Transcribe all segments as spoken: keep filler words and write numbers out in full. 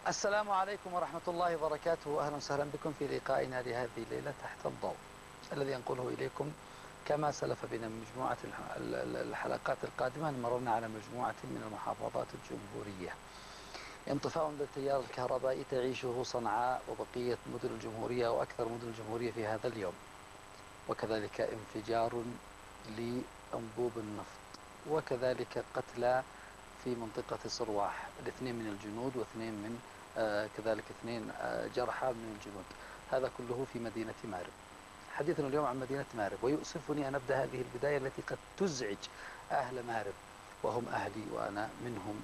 السلام عليكم ورحمة الله وبركاته. أهلا وسهلا بكم في لقائنا لهذه الليلة تحت الضوء الذي ينقله إليكم كما سلف بنا من مجموعة الحلقات القادمة. مررنا على مجموعة من المحافظات الجمهورية. انطفاء للتيار الكهربائي تعيشه صنعاء وبقية مدن الجمهورية وأكثر مدن الجمهورية في هذا اليوم، وكذلك انفجار لأنبوب النفط، وكذلك قتلى في منطقة صرواح، الاثنين من الجنود واثنين من آه كذلك اثنين آه جرحى من الجنود. هذا كله في مدينة مارب. حديثنا اليوم عن مدينة مارب، ويؤسفني أن أبدأ هذه البداية التي قد تزعج أهل مارب، وهم أهلي وأنا منهم،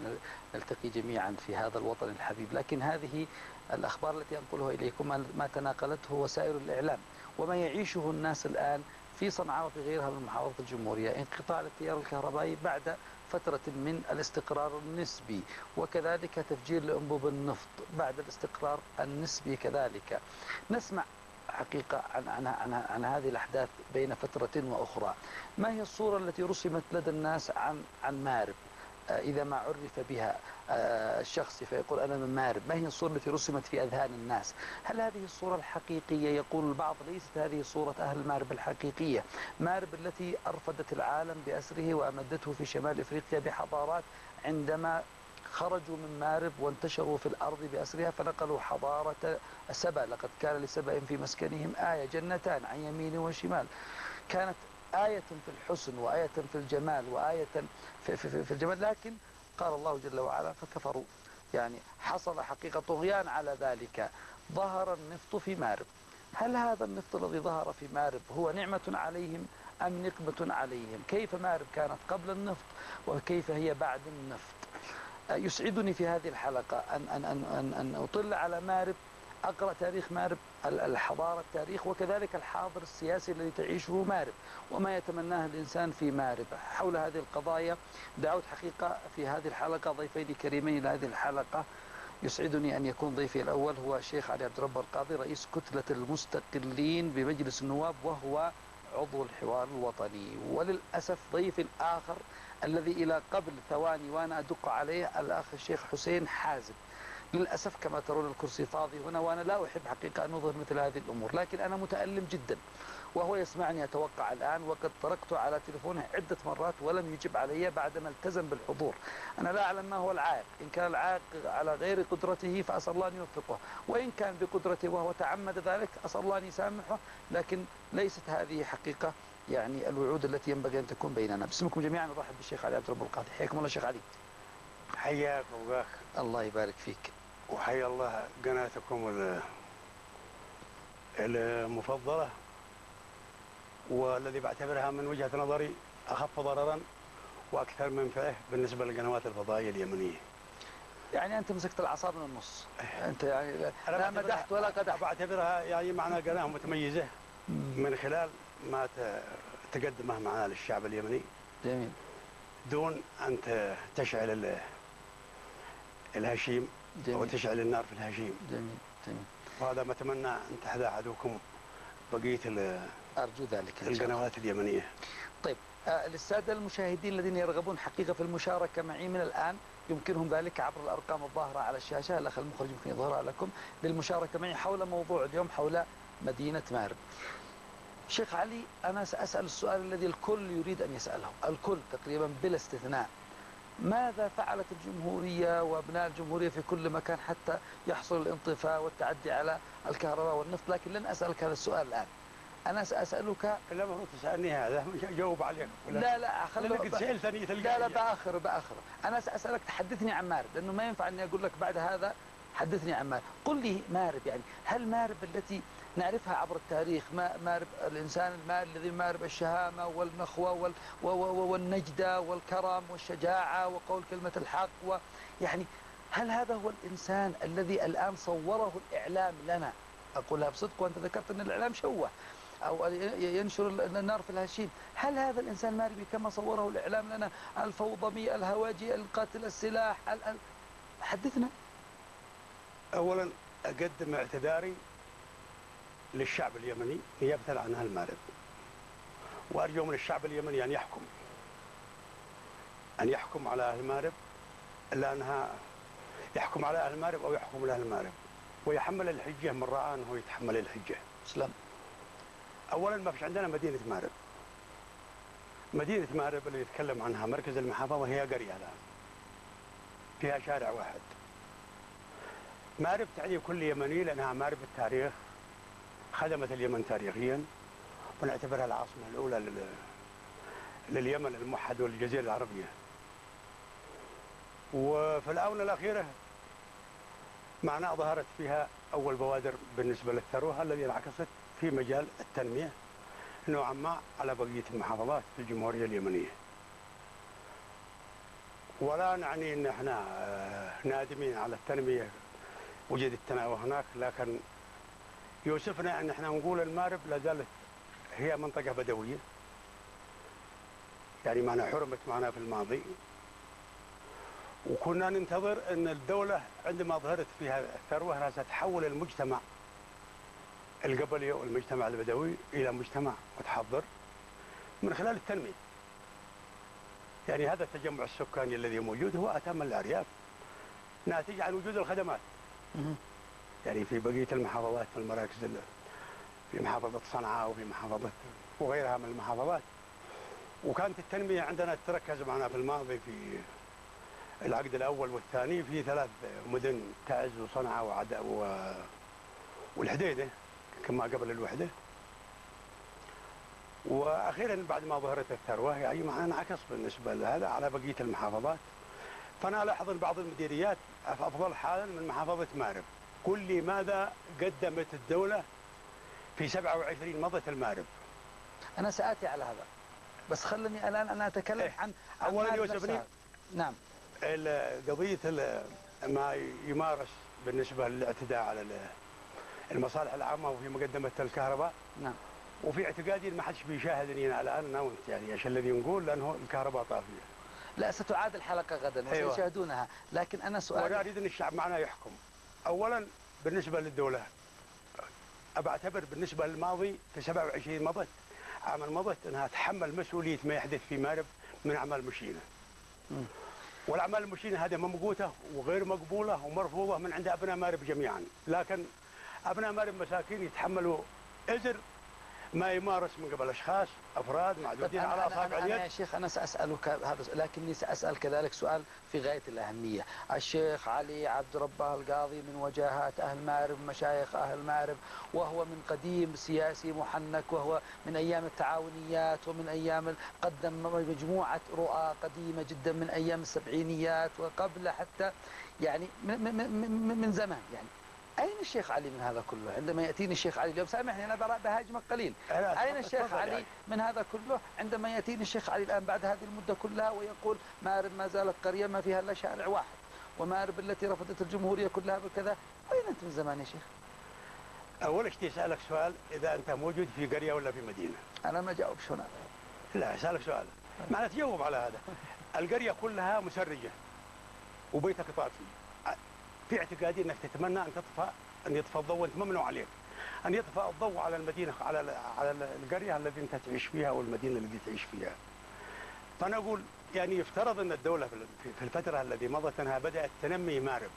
ونلتقي جميعا في هذا الوطن الحبيب. لكن هذه الأخبار التي أنقلها إليكم ما تناقلته وسائل الإعلام وما يعيشه الناس الآن في صنعاء وفي غيرها من محافظة الجمهورية. انقطاع التيار الكهربائي بعد فترة من الاستقرار النسبي، وكذلك تفجير لأنبوب النفط بعد الاستقرار النسبي كذلك. نسمع حقيقة عن, عن, عن, عن هذه الأحداث بين فترة وأخرى. ما هي الصورة التي رسمت لدى الناس عن, عن مارب إذا ما عرف بها الشخص فيقول أنا من مارب؟ ما هي الصورة التي رسمت في أذهان الناس؟ هل هذه الصورة الحقيقية؟ يقول البعض ليست هذه صورة أهل مارب الحقيقية. مارب التي أرفدت العالم بأسره وأمدته في شمال إفريقيا بحضارات، عندما خرجوا من مارب وانتشروا في الأرض بأسرها فنقلوا حضارة سبأ. لقد كان لسبأ في مسكنهم آية، جنتان عن يمين وشمال. كانت آية في الحسن وآية في الجمال وآية في, في, في الجمال، لكن قال الله جل وعلا فكفروا. يعني حصل حقيقة طغيان على ذلك. ظهر النفط في مارب. هل هذا النفط الذي ظهر في مارب هو نعمة عليهم أم نقمة عليهم؟ كيف مارب كانت قبل النفط وكيف هي بعد النفط؟ يسعدني في هذه الحلقة أن, أن, أن, أن, أن أطل على مارب، أقرأ تاريخ مارب، الحضارة، التاريخ، وكذلك الحاضر السياسي الذي تعيشه مارب وما يتمناه الإنسان في مارب حول هذه القضايا. دعوت حقيقة في هذه الحلقة ضيفين كريمين لهذه الحلقة. يسعدني أن يكون ضيفي الأول هو الشيخ علي عبد الرب القاضي، رئيس كتلة المستقلين بمجلس النواب وهو عضو الحوار الوطني. وللأسف ضيفي الآخر الذي إلى قبل ثواني وأنا أدق عليه الأخ الشيخ حسين حازم. للأسف كما ترون الكرسي فاضي هنا، وأنا لا أحب حقيقة أن أظهر مثل هذه الأمور، لكن أنا متألم جدا وهو يسمعني أتوقع الآن، وقد تركته على تليفونه عدة مرات ولم يجب علي بعدما التزم بالحضور. أنا لا أعلم ما هو العائق. إن كان العائق على غير قدرته فأسأل الله أن يوفقه، وإن كان بقدرته وهو تعمد ذلك أسأل الله أن يسامحه. لكن ليست هذه حقيقة يعني الوعود التي ينبغي أن تكون بيننا. باسمكم جميعا نرحب بالشيخ علي عبد الرب القاضي. حياكم الله شيخ علي. حياك وباك. الله يبارك فيك. وحيا الله قناتكم المفضلة، والذي بعتبرها من وجهة نظري أخف ضررا وأكثر منفعة بالنسبة للقنوات الفضائية اليمنية. يعني أنت مسكت العصا من النص. أنت يعني لا مدحت ولا قدحت. بعتبرها يعني معنى قناة متميزة من خلال ما تقدمه معنا للشعب اليمني. جميل. دون أن تشعل الهشيم جميل. وتشعل النار في الهشيم. جميل جميل. وهذا ما أتمنى أن تحذى عدوكم بقية أرجو ذلك القنوات اليمنية. طيب آه للسادة المشاهدين الذين يرغبون حقيقة في المشاركة معي من الآن يمكنهم ذلك عبر الأرقام الظاهرة على الشاشة. الأخ المخرج يمكن يظهرها لكم للمشاركة معي حول موضوع اليوم، حول مدينة مارب. شيخ علي، أنا سأسأل السؤال الذي الكل يريد أن يسأله، الكل تقريبا بلا استثناء. ماذا فعلت الجمهورية وأبناء الجمهورية في كل مكان حتى يحصل الانطفاء والتعدي على الكهرباء والنفط؟ لكن لن أسألك هذا السؤال الآن. أنا سأسألك لا ما هو تسألني هذا جاوب عليك. لا لا خليك قد سألتني تلقى. لا لا بآخر بآخر أنا سأسألك تحدثني عن مارب، لأنه ما ينفع أني أقول لك بعد هذا حدثني عن مارب. قل لي مارب، يعني هل مارب التي نعرفها عبر التاريخ، ما مارب الإنسان المال الذي مارب الشهامة والنخوة وال والنجدة والكرم والشجاعة وقول كلمة الحق، ويعني هل هذا هو الإنسان الذي الآن صوره الإعلام لنا؟ أقولها بصدق، وأنت ذكرت أن الإعلام شوه أو ينشر النار في الهشيم. هل هذا الإنسان ماربي كما صوره الإعلام لنا؟ الفوضمي، الهواجي، القاتل السلاح، حدثنا. أولا أقدم اعتذاري للشعب اليمني نيابة عن أهل مارب، وأرجو من الشعب اليمني أن يحكم أن يحكم على أهل مارب، لأنها يحكم على أهل مأرب أو يحكم على أهل مأرب ويحمل الحجة من رأى أنه يتحمل الحجة. سلام. أولا ما فيش عندنا مدينة مأرب. مدينة مأرب اللي يتكلم عنها مركز المحافظة هي قرية الآن فيها شارع واحد. مأرب تعني كل يمني لأنها مأرب التاريخ، خدمت اليمن تاريخيا ونعتبرها العاصمة الأولى لل... لليمن الموحد والجزيرة العربية. وفي الآونة الأخيرة معناه ظهرت فيها أول بوادر بالنسبة للثروة الذي انعكست في مجال التنمية نوعا ما على بقية المحافظات في الجمهورية اليمنية. ولا نعني أن احنا نادمين على التنمية وجد التنوع هناك، لكن يوسفنا أن احنا نقول المأرب لا زالت هي منطقة بدوية، يعني معنا حرمت معنا في الماضي، وكنا ننتظر أن الدولة عندما ظهرت فيها الثروة ستحول المجتمع القبلي والمجتمع البدوي إلى مجتمع متحضر من خلال التنمية. يعني هذا التجمع السكاني الذي موجود هو أتى من الأرياف ناتج عن وجود الخدمات. يعني في بقية المحافظات في المراكز في محافظة صنعاء وفي محافظة وغيرها من المحافظات، وكانت التنمية عندنا تتركز معنا في الماضي في العقد الأول والثاني في ثلاث مدن تعز وصنعاء وعداء والحديدة كما قبل الوحدة. وأخيرا بعد ما ظهرت الثروة يعني معنا انعكس بالنسبة لهذا على بقية المحافظات. فأنا ألاحظ أن بعض المديريات أفضل حالا من محافظة مأرب. قل لي ماذا قدمت الدولة في سبعة وعشرين مضت المأرب؟ أنا سآتي على هذا، بس خلني الآن أنا أتكلم إيه؟ عن أولا يوسفني نعم قضية ما يمارس بالنسبة للاعتداء على المصالح العامة وفي مقدمة الكهرباء. نعم. وفي اعتقادي ما حدش بيشاهدني الآن أنا وأنت، يعني ايش الذي نقول لأنه الكهرباء طافية. لا ستعاد الحلقة غدا أيوة. وسيشاهدونها، لكن أنا سؤال وأنا أريد أن الشعب معنا يحكم. أولا بالنسبة للدولة أبعتبر بالنسبة للماضي في سبعة وعشرين مضت عام مضت أنها تحمل مسؤولية ما يحدث في مأرب من أعمال مشينة. م. والأعمال المشينة هذه ممقوتة وغير مقبولة ومرفوضة من عند أبناء مأرب جميعا، لكن أبناء مأرب مساكين يتحملوا إزر ما يمارس من قبل أشخاص أفراد معدودين على أصابع اليد. يا شيخ أنا سأسألك هذا، لكني سأسأل كذلك سؤال في غاية الأهمية. الشيخ علي عبد ربه القاضي من وجاهات أهل مأرب، مشايخ أهل مأرب، وهو من قديم سياسي محنك، وهو من أيام التعاونيات ومن أيام قدم مجموعة رؤى قديمة جدا من أيام السبعينيات وقبل حتى يعني من, من, من زمان. يعني أين الشيخ علي من هذا كله؟ عندما يأتيني الشيخ علي اليوم، سامحني أنا بهاجمك قليل، أين الشيخ علي يعني من هذا كله عندما يأتيني الشيخ علي الآن بعد هذه المدة كلها ويقول مأرب ما زالت قرية ما فيها إلا شارع واحد، ومأرب التي رفضت الجمهورية كلها بكذا؟ أين أنت من زمان يا شيخ؟ أول شيء أسألك سؤال، إذا أنت موجود في قرية ولا في مدينة؟ أنا ما جاوبش هنا. لا أسألك سؤال معنى تجاوب على هذا. القرية كلها مسرجة وبيتك طافي، في اعتقادي أنك تتمنى أن تطفأ أن يطفى الضوء، وأنت ممنوع عليك أن يطفأ الضوء على المدينة على على القرية التي أنت تعيش فيها والمدينة التي تعيش فيها. فأنا أقول يعني يفترض أن الدولة في الفترة التي مضت أنها بدأت تنمي مأرب،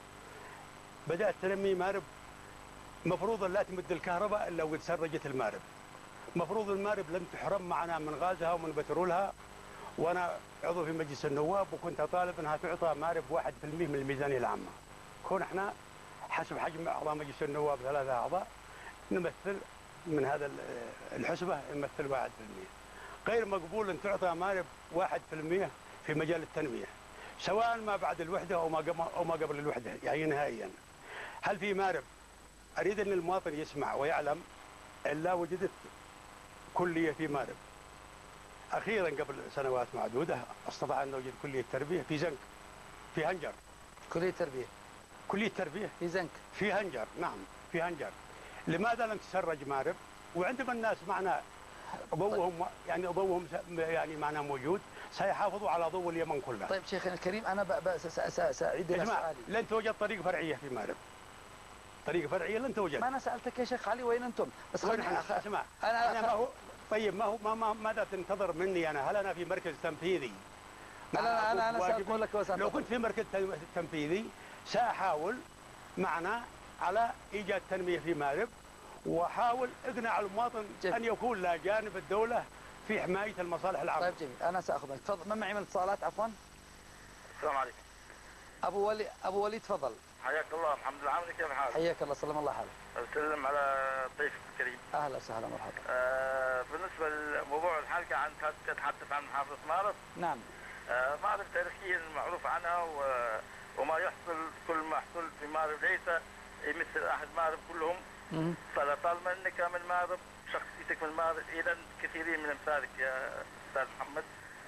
بدأت تنمي مأرب، مفروض لا تمد الكهرباء إلا وقد سرجت المأرب، مفروض المأرب لن تحرم معنا من غازها ومن بترولها. وأنا عضو في مجلس النواب وكنت أطالب أنها تعطى مأرب واحد في المئة من الميزانية العامة. كون احنا حسب حجم أعضاء مجلس النواب ثلاثة أعضاء نمثل من هذا الحسبة نمثل واحد في المئة. غير مقبول أن تعطى مأرب واحد في المئة في مجال التنمية، سواء ما بعد الوحدة أو ما قبل أو ما قبل الوحدة، يعني نهائيا. هل في مأرب؟ أريد أن المواطن يسمع ويعلم إلا وجدت كلية في مأرب. أخيرا قبل سنوات معدودة استطاع أن نوجد كلية تربية في زنك في هنجر. كلية تربية كلية تربية في زنك في هنجر. نعم في هنجر. لماذا لم تسرج مأرب؟ وعندما الناس معنا ضوءهم يعني ضوءهم يعني معنا موجود، سيحافظوا على ضوء اليمن كلها. طيب شيخنا الكريم أنا سأعيد إلى سؤالي. لن توجد طريق فرعية في مأرب، طريق فرعية لن توجد. ما أنا سألتك يا شيخ علي وين أنتم؟ بس خلينا أخ... اسمع أنا, أنا ما هو طيب ما هو ما, ما ماذا تنتظر مني أنا؟ هل أنا في مركز تنفيذي؟ لا لا أنا أنا سأقول لك لو كنت في مركز تنفيذي ساحاول معنا على ايجاد تنميه في مارب، واحاول اقنع المواطن جميل. ان يكون له جانب الدوله في حمايه المصالح العامه. طيب جميل، انا ساخذ منك. تفضل. ما معي من الاتصالات عفوا. السلام عليكم. ابو ولي ابو وليد تفضل. حياك الله. الحمد لله. عامل كيف حالك؟ حياك الله، سلام الله حالك. اسلم على ضيفك الكريم. اهلا وسهلا مرحبا. آه بالنسبه لموضوع الحلقه عن تتحدث عن محافظه مارب. نعم. آه مارب تاريخيا معروف عنها و... وما يحصل كل ما يحصل في مارب ليس يمثل احد مارب كلهم. مم. فلطالما انك من مارب، شخصيتك من مارب، اذا كثيرين من امثالك يا استاذ محمد،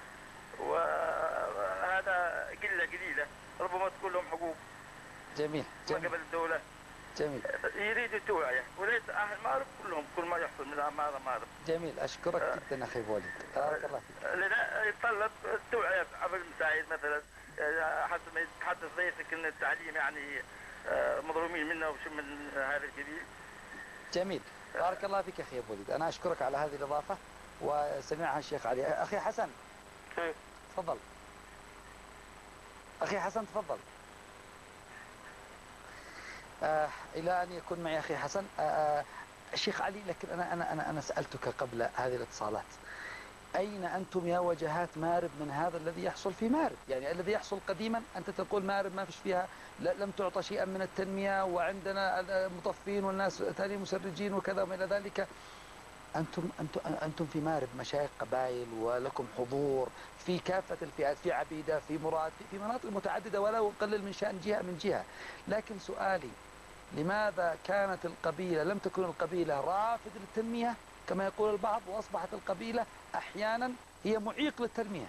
وهذا قله قليله ربما تكون لهم حقوق. جميل. جميل. قبل الدوله. جميل. يريدوا توعيه، وليس اهل مارب كلهم كل ما يحصل من مارب مارب. جميل، اشكرك أه جدا اخي ابو وليد، بارك الله فيك. لذا يتطلب التوعيه عبر المساعد مثلا، حسب ما يتحدث ضيفك ان التعليم يعني مظلومين منه وشيء من هذا القبيل. جميل، بارك الله فيك اخي ابو وليد، انا اشكرك على هذه الاضافه وسمعها الشيخ علي. اخي حسن تفضل. اخي حسن تفضل. آه الى ان يكون معي اخي حسن. آه آه الشيخ علي، لكن انا انا انا انا سالتك قبل هذه الاتصالات، اين انتم يا وجهات مارب من هذا الذي يحصل في مارب؟ يعني الذي يحصل قديما انت تقول مارب ما فيش فيها، لم تعطى شيئا من التنميه، وعندنا مطفين والناس ثاني مسرجين وكذا وما الى ذلك. انتم انتم انتم في مارب مشايخ قبائل ولكم حضور في كافه الفئات، في عبيده، في مراد، في مناطق متعدده، ولا اقلل من شان جهه من جهه. لكن سؤالي، لماذا كانت القبيله لم تكن القبيله رافد للتنميه كما يقول البعض، واصبحت القبيله احيانا هي معيق للتنميه؟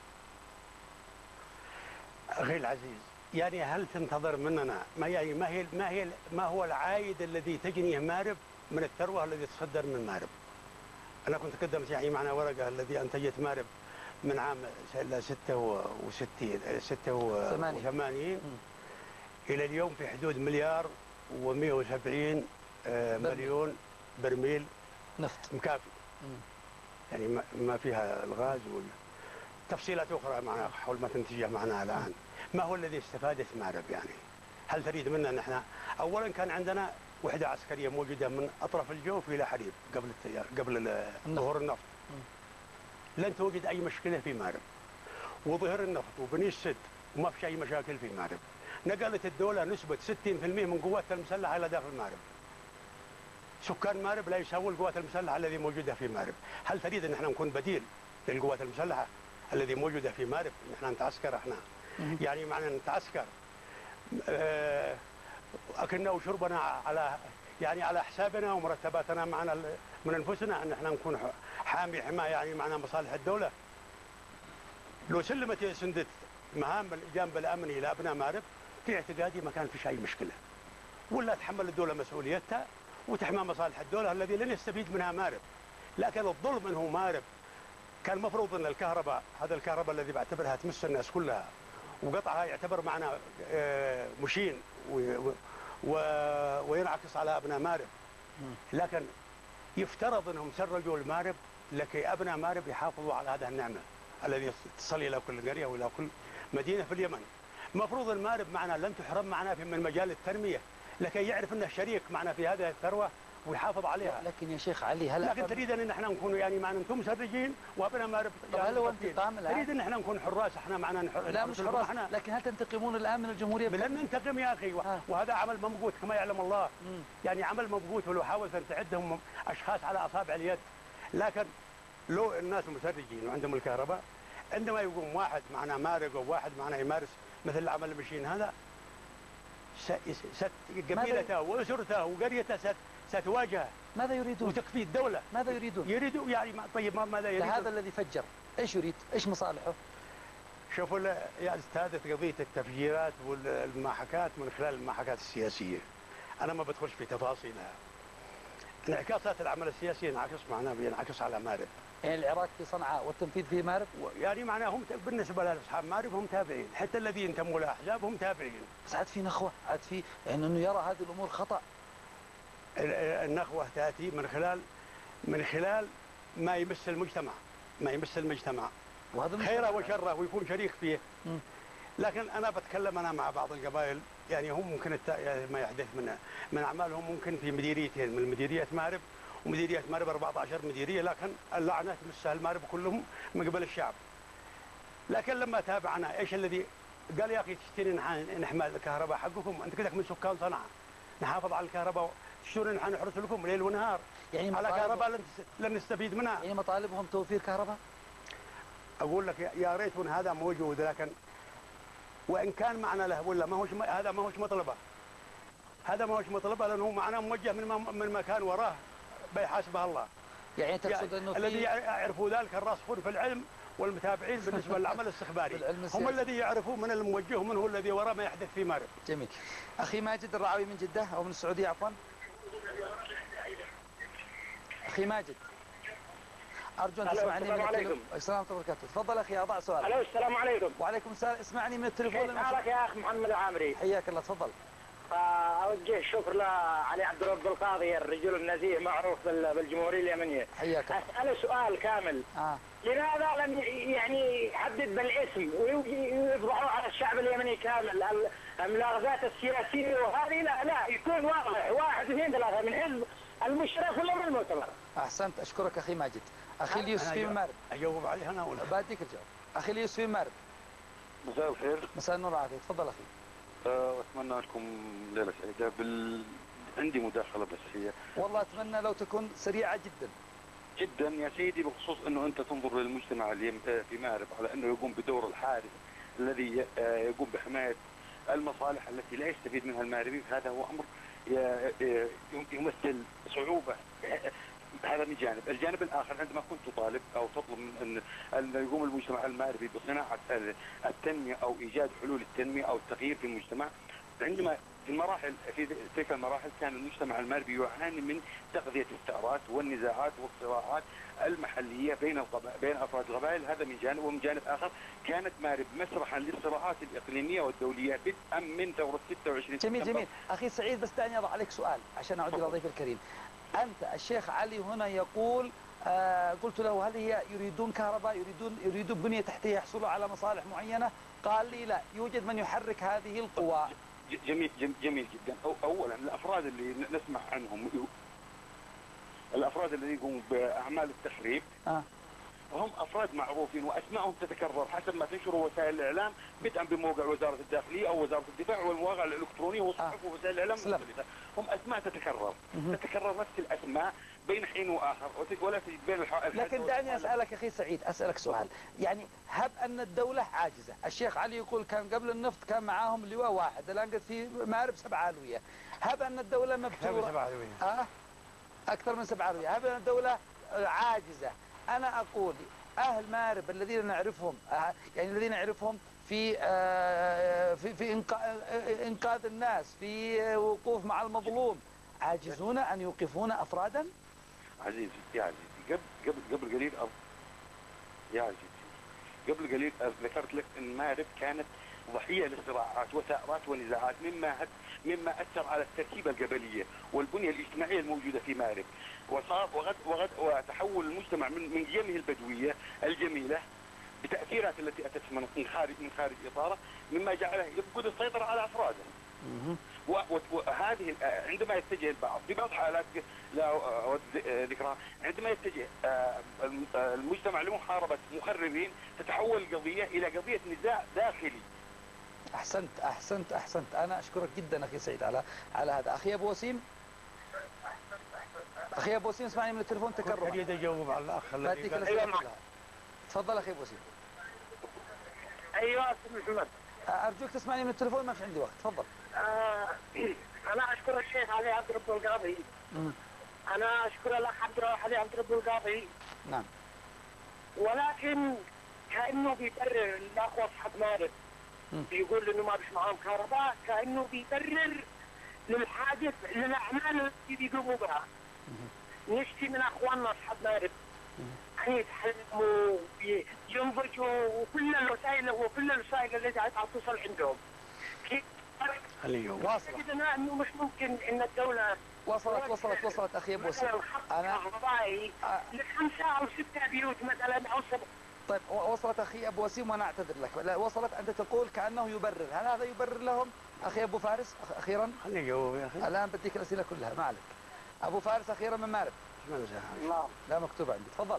اخي العزيز، يعني هل تنتظر مننا ما يعني ما هي ما هي ما هو العائد الذي تجنيه مارب من الثروه الذي تصدر من مارب؟ انا كنت قدمت يعني معنا ورقه الذي انتجت مارب من عام ستة وستين ستة وثمانين الى اليوم في حدود مليار ومئة وسبعين مليون برميل نفط مكافي. يعني ما فيها الغاز وتفصيلات اخرى معنا حول ما تنتجه معنا الان. ما هو الذي استفادت مارب؟ يعني هل تريد منا ان احنا اولا كان عندنا وحده عسكريه موجوده من اطراف الجوف الى حليب قبل التيار قبل ظهور النفط. لن توجد اي مشكله في مارب، وظهر النفط وبني السد وما في اي مشاكل في مارب. نقلت الدوله نسبه ستين بالمئة من قواتها المسلحه الى داخل مارب. سكان مارب لا يساووا القوات المسلحه الذي موجوده في مارب. هل تريد ان احنا نكون بديل للقوات المسلحه الذي موجوده في مارب؟ نحن نتعسكر احنا يعني معنى نتعسكر اه اكلنا وشربنا على يعني على حسابنا ومرتباتنا معنا من انفسنا، ان احنا نكون حامي حمايه يعني معنا مصالح الدوله. لو سلمت سندت مهام الجانب الامني الى ابناء مارب في اعتقادي ما كان فيش اي مشكله، ولا تحمل الدوله مسؤوليتها وتحمى مصالح الدوله الذي لن يستفيد منها مارب. لكن الظلم انه مارب كان المفروض ان الكهرباء، هذا الكهرباء الذي بعتبرها تمس الناس كلها وقطعها يعتبر معنا مشين وينعكس على ابناء مارب. لكن يفترض انهم سرجوا المارب لكي ابناء مارب يحافظوا على هذه النعمه الذي تصل الى كل قريه والى كل مدينه في اليمن. المفروض المارب معنا لن تحرم معنا من مجال التنميه لكي يعرف انه شريك معنا في هذه الثروه ويحافظ عليها. لكن يا شيخ علي، هل لكن تريد ان احنا نكون يعني معنا انتم مسرجين وابناء مارب؟ طب هل هو انتقام الان؟ تريد ان احنا نكون حراس احنا معنا نح... لا مش حراس، لكن هل تنتقمون الان من الجمهوريه؟ لن ننتقم يا اخي، آه. وهذا عمل ممقوت كما يعلم الله. مم. يعني عمل ممقوت، ولو حاولت ان تعدهم اشخاص على اصابع اليد. لكن لو الناس مسرجين وعندهم الكهرباء، عندما يقوم واحد معنا مارق وواحد معنا يمارس مثل العمل المشين هذا، ست قبيلته واسرته وقريته ست ستواجهه. ماذا يريدون؟ وتكفي الدوله. ماذا يريدون؟ يريدوا يعني طيب ماذا يريدون؟ هذا الذي فجر ايش يريد؟ ايش مصالحه؟ شوفوا يا استاذ، قضيه التفجيرات والمحاكات من خلال المحاكات السياسيه، انا ما بدخلش في تفاصيلها. انعكاسات العمل السياسي ينعكس معنا بينعكس على مارب. يعني العراق في صنعاء والتنفيذ في مارب؟ يعني معناه هم بالنسبه لاصحاب مارب هم تابعين، حتى الذين انتموا لاحزاب هم تابعين. بس عاد في نخوه، عاد في يعني انه يرى هذه الامور خطا. النخوه تاتي من خلال من خلال ما يمس المجتمع، ما يمس المجتمع خيره وشره ويكون شريك فيه. م. لكن انا بتكلم انا مع بعض القبائل يعني هم ممكن الت... يعني ما يحدث من من اعمالهم ممكن في مديريتين من مديريه مارب ومديريه مارب أربعة عشر مديريه، لكن اللعنه تمسها المارب كلهم من قبل الشعب. لكن لما تابعنا ايش الذي قال يا اخي تشتري نحمل الكهرباء حقكم، انت كذلك من سكان صنعاء نحافظ على الكهرباء، تشترون نحن نحرس لكم ليل ونهار يعني على كهرباء لن لن نستفيد منها. يعني مطالبهم توفير كهرباء؟ اقول لك يا ريت هذا موجود، لكن وان كان معنا له ولا ما هوش هذا ما هوش مطلبه، هذا ما هوش مطلبه لانه معناه موجه من من مكان وراه بيحاسبه الله. يعني تقصد انه الذي يعرفوا ذلك الراسخون في العلم والمتابعين بالنسبه للعمل الاستخباري هم الذي يعرفوا من الموجه ومن هو الذي وراء ما يحدث في مارب. جميل. اخي ماجد الرعاوي من جده او من السعوديه عفوا. اخي ماجد ارجو ان تسمعني من التليفون. السلام عليكم ورحمه الله وبركاته. تفضل اخي اضع سؤالك. الو السلام عليكم. وعليكم السلام. اسمعني من التليفون. كيف حالك يا اخ محمد العامري؟ حياك الله. تفضل. اوجه الشكر لعلي عبد الرب القاضي الرجل النزيه معروف بالجمهوريه اليمنيه. حياك. اساله سؤال كامل. آه. لماذا لم يعني يحدد بالاسم ويفضحوا على الشعب اليمني كامل الملاغزات السياسيه وهذه؟ لا لا يكون واضح واحد اثنين ثلاثه من حزب المشرف ولا من المؤتمر. احسنت. اشكرك اخي ماجد. اخي اليوسفي من مارب. اجاوب عليها انا ولا بديك الجواب. اخي اليوسفي من مارب. مساء الخير. مساء النور والعافيه. تفضل اخي. واتمنى لكم ليله سعيده. بال... عندي مداخله بس هي والله اتمنى لو تكون سريعه جدا جدا يا سيدي، بخصوص انه انت تنظر للمجتمع اليم... في مارب على انه يقوم بدور الحارس الذي يقوم بحمايه المصالح التي لا يستفيد منها الماربين. هذا هو امر ي... يمثل صعوبه. هذا من جانب. الجانب الاخر عندما كنت تطالب او تطلب من ان ان يقوم المجتمع الماربي بصناعه التنميه او ايجاد حلول التنميه او التغيير في المجتمع، عندما في المراحل في تلك المراحل كان المجتمع الماربي يعاني من تغذيه الثارات والنزاعات والصراعات المحليه بين القبائل بين افراد القبائل. هذا من جانب. ومن جانب اخر كانت مارب مسرحا للصراعات الاقليميه والدوليه بدءا من ثوره ستة وعشرين. جميل جميل. اخي سعيد بس دعني اضع عليك سؤال عشان اعود الى ضيفي الكريم. أنت الشيخ علي هنا يقول آه قلت له هل هي يريدون كهرباء، يريدون يريدون بنية تحتية يحصلوا على مصالح معينة؟ قال لي لا، يوجد من يحرك هذه القوى. جميل جميل جدا. أولا الأفراد اللي نسمع عنهم الأفراد اللي يقوموا بأعمال التخريب آه. هم أفراد معروفين وأسمائهم تتكرر حسب ما تنشر وسائل الإعلام بدءا بموقع وزارة الداخلية أو وزارة الدفاع والمواقع الإلكترونية والصحف آه. ووسائل الإعلام المختلفة. هم أسماء تتكرر مه. تتكرر نفس الأسماء بين حين وآخر ولا تجد بين الحوائط. لكن دعني أسألك أخي سعيد، أسألك سؤال. يعني هب أن الدولة عاجزة، الشيخ علي يقول كان قبل النفط كان معاهم لواء واحد، الآن قد في مارب سبعة علوية. هب أن الدولة مبتورة آه أكثر من سبعة علوية. هب أن الدولة عاجزة، أنا أقول أهل مارب الذين نعرفهم يعني الذين نعرفهم في في في إنقاذ الناس، في وقوف مع المظلوم، عاجزون أن يوقفون أفرادا؟ عزيزي يا عزيزي قبل قبل قبل قليل أب... يا عزيزي قبل قليل ذكرت لك أن مارب كانت ضحية لصراعات وثأرات ونزاعات مما مما أثر على التركيبة القبلية والبنية الاجتماعية الموجودة في مارب، وصار وغد وغد وتحول المجتمع من من قيمه البدوية الجميلة بتأثيرات التي أتت من خارج من خارج إطاره مما جعله يفقد السيطرة على أفراده. وهذه عندما يتجه البعض في بعض حالات لا أود ذكرها، عندما يتجه المجتمع لمحاربة مخربين تتحول القضية إلى قضية نزاع داخلي. أحسنت أحسنت أحسنت. أنا أشكرك جدا أخي سعيد على على هذا. أخي أبو وسيم أخي أبو وسيم اسمعني من التليفون تكرر. أريد أجاوب على الأخ الذي قال. أيوة تفضل أخي أبو وسيم. أيوة أستاذ محمد. أرجوك تسمعني من التليفون ما في عندي وقت. تفضل. آه أنا أشكر الشيخ علي عبد الرب القاضي. أنا أشكر الأخ عبد علي عبد الرب القاضي. نعم. ولكن كأنه بيبرر الأخوة أصحاب مارب بيقول إنه ما بيش معهم كهرباء، كأنه بيبرر للحادث للأعمال التي بيقوموا بها. نشتي من أخواننا أصحاب مارب أن يتحلموا ينضجوا وكل الوسائل وكل الوسائل التي توصل عندهم. كيف؟ واصلة. إذا إنه مش ممكن إن الدولة وصلت وصلت وصلت أخي أبو وسيم. أنا لخمسة أو ستة بيوت مثلا أو سبعة. طيب وصلت أخي أبو وسيم وأنا أعتذر لك. لا وصلت. أنت تقول كأنه يبرر، هل هذا يبرر لهم؟ أخي أبو فارس أخيرا. خليني أجاوب يا أخي. الآن بديك الأسئلة كلها ما عليك. أبو فارس أخيرا من مارب. نعم. لا مكتوب عندي، تفضل.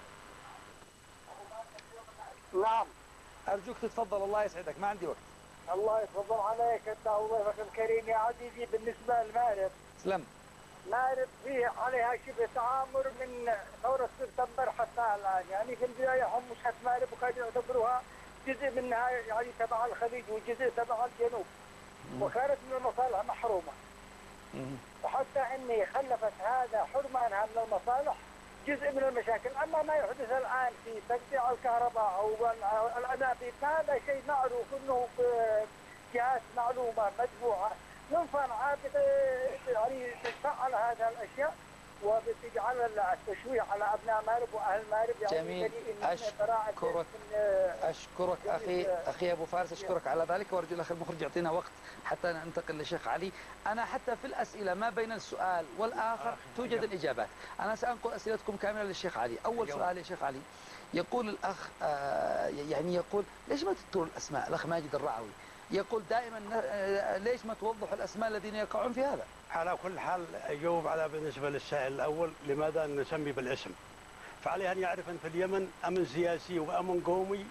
نعم. أرجوك تتفضل الله يسعدك، ما عندي وقت. الله يتفضل عليك أنت وضيفك الكريم يا عزيزي. بالنسبة لمارب، سلم. مارب فيه عليها شبه تعامر من ثورة سبتمبر حتى الآن، يعني في البداية هم مشهد مارب وكانوا يعتبروها جزء منها يعني تبع الخليج وجزء تبع الجنوب، وكانت من المصالح محرومة. وحتى اني خلفت هذا حرمانها من المصالح جزء من المشاكل. اما ما يحدث الان في تقطيع الكهرباء او الانابيب هذا شيء معروف انه جهات معلومه مدفوعه ينفع يعني تفعل هذه الاشياء وبتجعل التشويه على ابناء مارب واهل مارب. يعني جميل. اشكرك اشكرك اخي اخي ابو فارس، اشكرك على ذلك، وارجو الاخ المخرج يعطينا وقت حتى ننتقل للشيخ علي. انا حتى في الاسئله ما بين السؤال والاخر توجد الاجابات. انا سانقل اسئلتكم كامله للشيخ علي. اول سؤال يا شيخ علي، يقول الاخ آه يعني يقول ليش ما تذكروا الاسماء؟ الاخ ماجد الرعوي يقول دائما ليش ما توضحوا الاسماء الذين يقعون في هذا؟ على كل حال اجاوب على بالنسبه للسائل الاول لماذا نسمي بالاسم؟ فعليه ان يعرف ان في اليمن امن سياسي وامن قومي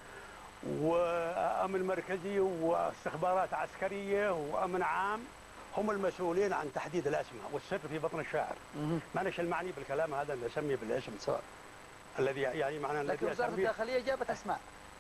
وامن مركزي واستخبارات عسكريه وامن عام هم المسؤولين عن تحديد الاسماء والسر في بطن الشاعر. ما نش المعني بالكلام هذا نسمي بالاسم سواء الذي يعني معناه لكن وزاره الداخليه جابت اسماء.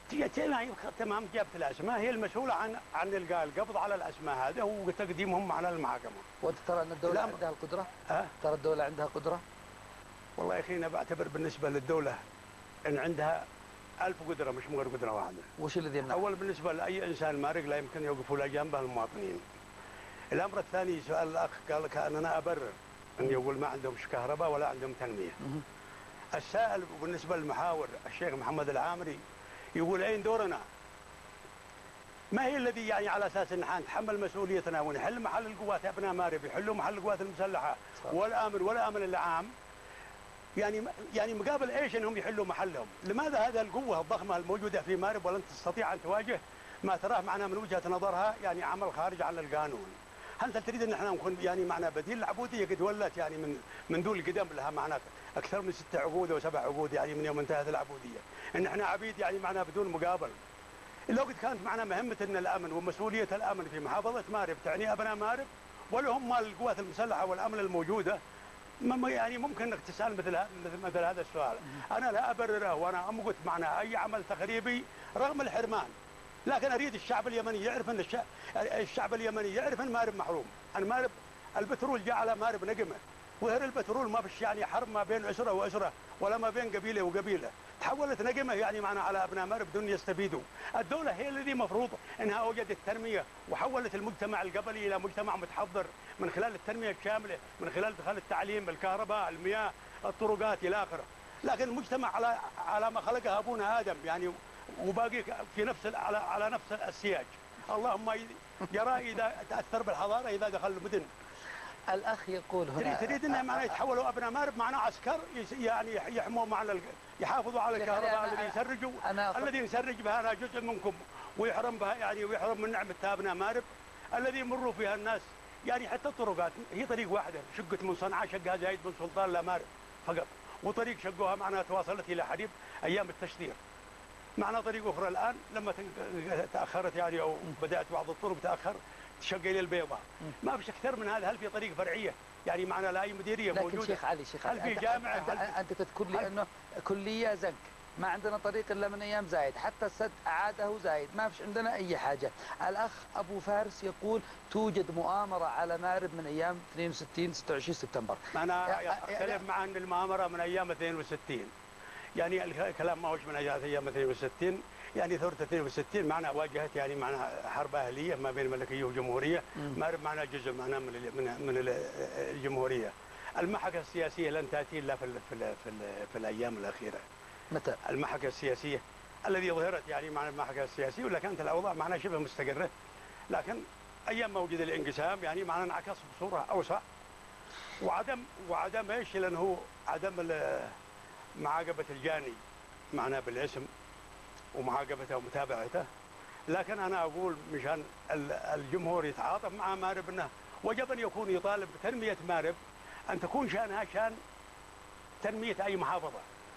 تمام جابت الاسماء، هي المسؤوله عن عن القاء القبض على الاسماء هذه وتقديمهم على المحاكمه. وانت ترى ان الدوله عندها القدره؟ أه؟ ترى الدوله عندها قدره؟ والله يا اخي انا بعتبر بالنسبه للدوله ان عندها ألف قدره مش مجرد قدره واحده. وش الذي يمنع؟ اول بالنسبه لاي انسان مارق لا يمكن يوقفوا لا جنبه المواطنين. الامر الثاني سؤال الاخ قال كاننا ابرر ان يقول ما عندهم كهرباء ولا عندهم تنميه. السائل بالنسبه للمحاور الشيخ محمد العامري يقول اين دورنا؟ ما هي الذي يعني على اساس ان نتحمل مسؤوليتنا ونحل محل القوات ابناء مارب يحلوا محل القوات المسلحه والامن والامن العام، يعني يعني مقابل ايش انهم يحلوا محلهم؟ لماذا هذه القوه الضخمه الموجوده في مارب ولن تستطيع ان تواجه ما تراه معنا من وجهه نظرها يعني عمل خارج عن القانون؟ هل تريد ان احنا نكون يعني معنا بديل العبوديه قد ولت يعني من من ذو القدم لها معنا اكثر من ست عقود او سبع عقود يعني من يوم انتهت العبوديه، ان احنا عبيد يعني معنا بدون مقابل. لو قد كانت معنا مهمه ان الامن ومسؤوليه الامن في محافظه مارب تعني ابناء مارب ولهم مال القوات المسلحه والامن الموجوده، يعني ممكن انك تسال مثل مثل هذا السؤال. انا لا ابرره وانا امقت معنا اي عمل تخريبي رغم الحرمان، لكن اريد الشعب اليمني يعرف ان الشعب, الشعب اليمني يعرف ان مارب محروم، ان مارب البترول جاء على مارب نقمه، وغير البترول ما فيش يعني حرب ما بين اسره واسره ولا ما بين قبيله وقبيله، تحولت نقمه يعني معنا على ابناء مارب بدون يستفيدوا. الدوله هي الذي مفروض انها اوجدت تنميه وحولت المجتمع القبلي الى مجتمع متحضر من خلال التنميه الشامله، من خلال دخل التعليم، الكهرباء، المياه، الطرقات الى اخره. لكن المجتمع على على ما خلقها ابونا ادم يعني وباقي في نفس على على نفس السياج. اللهم يرى اذا تاثر بالحضاره اذا دخل المدن. الاخ يقول هنا تريد انهم معنا يتحولوا ابناء مارب معنا عسكر يعني يحموا معنا يحافظوا على الكهرباء الذي يسرجوا الذي يسرج بها أنا جزء منكم ويحرم بها يعني ويحرم من نعمه ابناء مارب الذي يمروا فيها الناس. يعني حتى الطرقات هي طريق واحده شقت من صنعاء شقها زايد بن سلطان لمارب فقط، وطريق شقوها معنا تواصلت الى حليب ايام التشطير. معنا طريق اخرى الان لما تاخرت يعني او بدات بعض الطرق تاخر تشق الى البيضاء. ما فيش اكثر من هذا. هل في طريق فرعيه يعني معنا لا اي مديريه موجوده؟ لكن شيخ علي شيخ علي هل في جامعه؟ انت, أنت تذكر لي انه كليه زنك ما عندنا طريق الا من ايام زايد، حتى السد اعاده زايد، ما فيش عندنا اي حاجه. الاخ ابو فارس يقول توجد مؤامره على مارب من ايام اثنين وستين ستة وعشرين سبتمبر. انا اختلف مع ان المؤامره من ايام اثنين وستين، يعني الكلام ما هوش من ايام اثنين وستين، يعني ثوره اثنين وستين معنا واجهت يعني معنا حرب اهليه ما بين ملكيه وجمهوريه، مارب معنا جزء معنا من من من الجمهوريه. المحكه السياسيه لن تاتي الا في ال في ال في, ال في الايام الاخيره. متى؟ المحكه السياسيه الذي ظهرت يعني معنا المحكه السياسيه ولا كانت الاوضاع معنا شبه مستقره، لكن ايام ما وجد الانقسام يعني معنا انعكس بصوره اوسع. وعدم وعدم ايش؟ لانه هو عدم معاقبه الجاني معنا بالاسم ومعاقبته ومتابعته لكن انا اقول مشان الجمهور يتعاطف مع مارب انه وجب ان يكون يطالب بتنميه مارب، ان تكون شانها شان تنميه اي محافظه،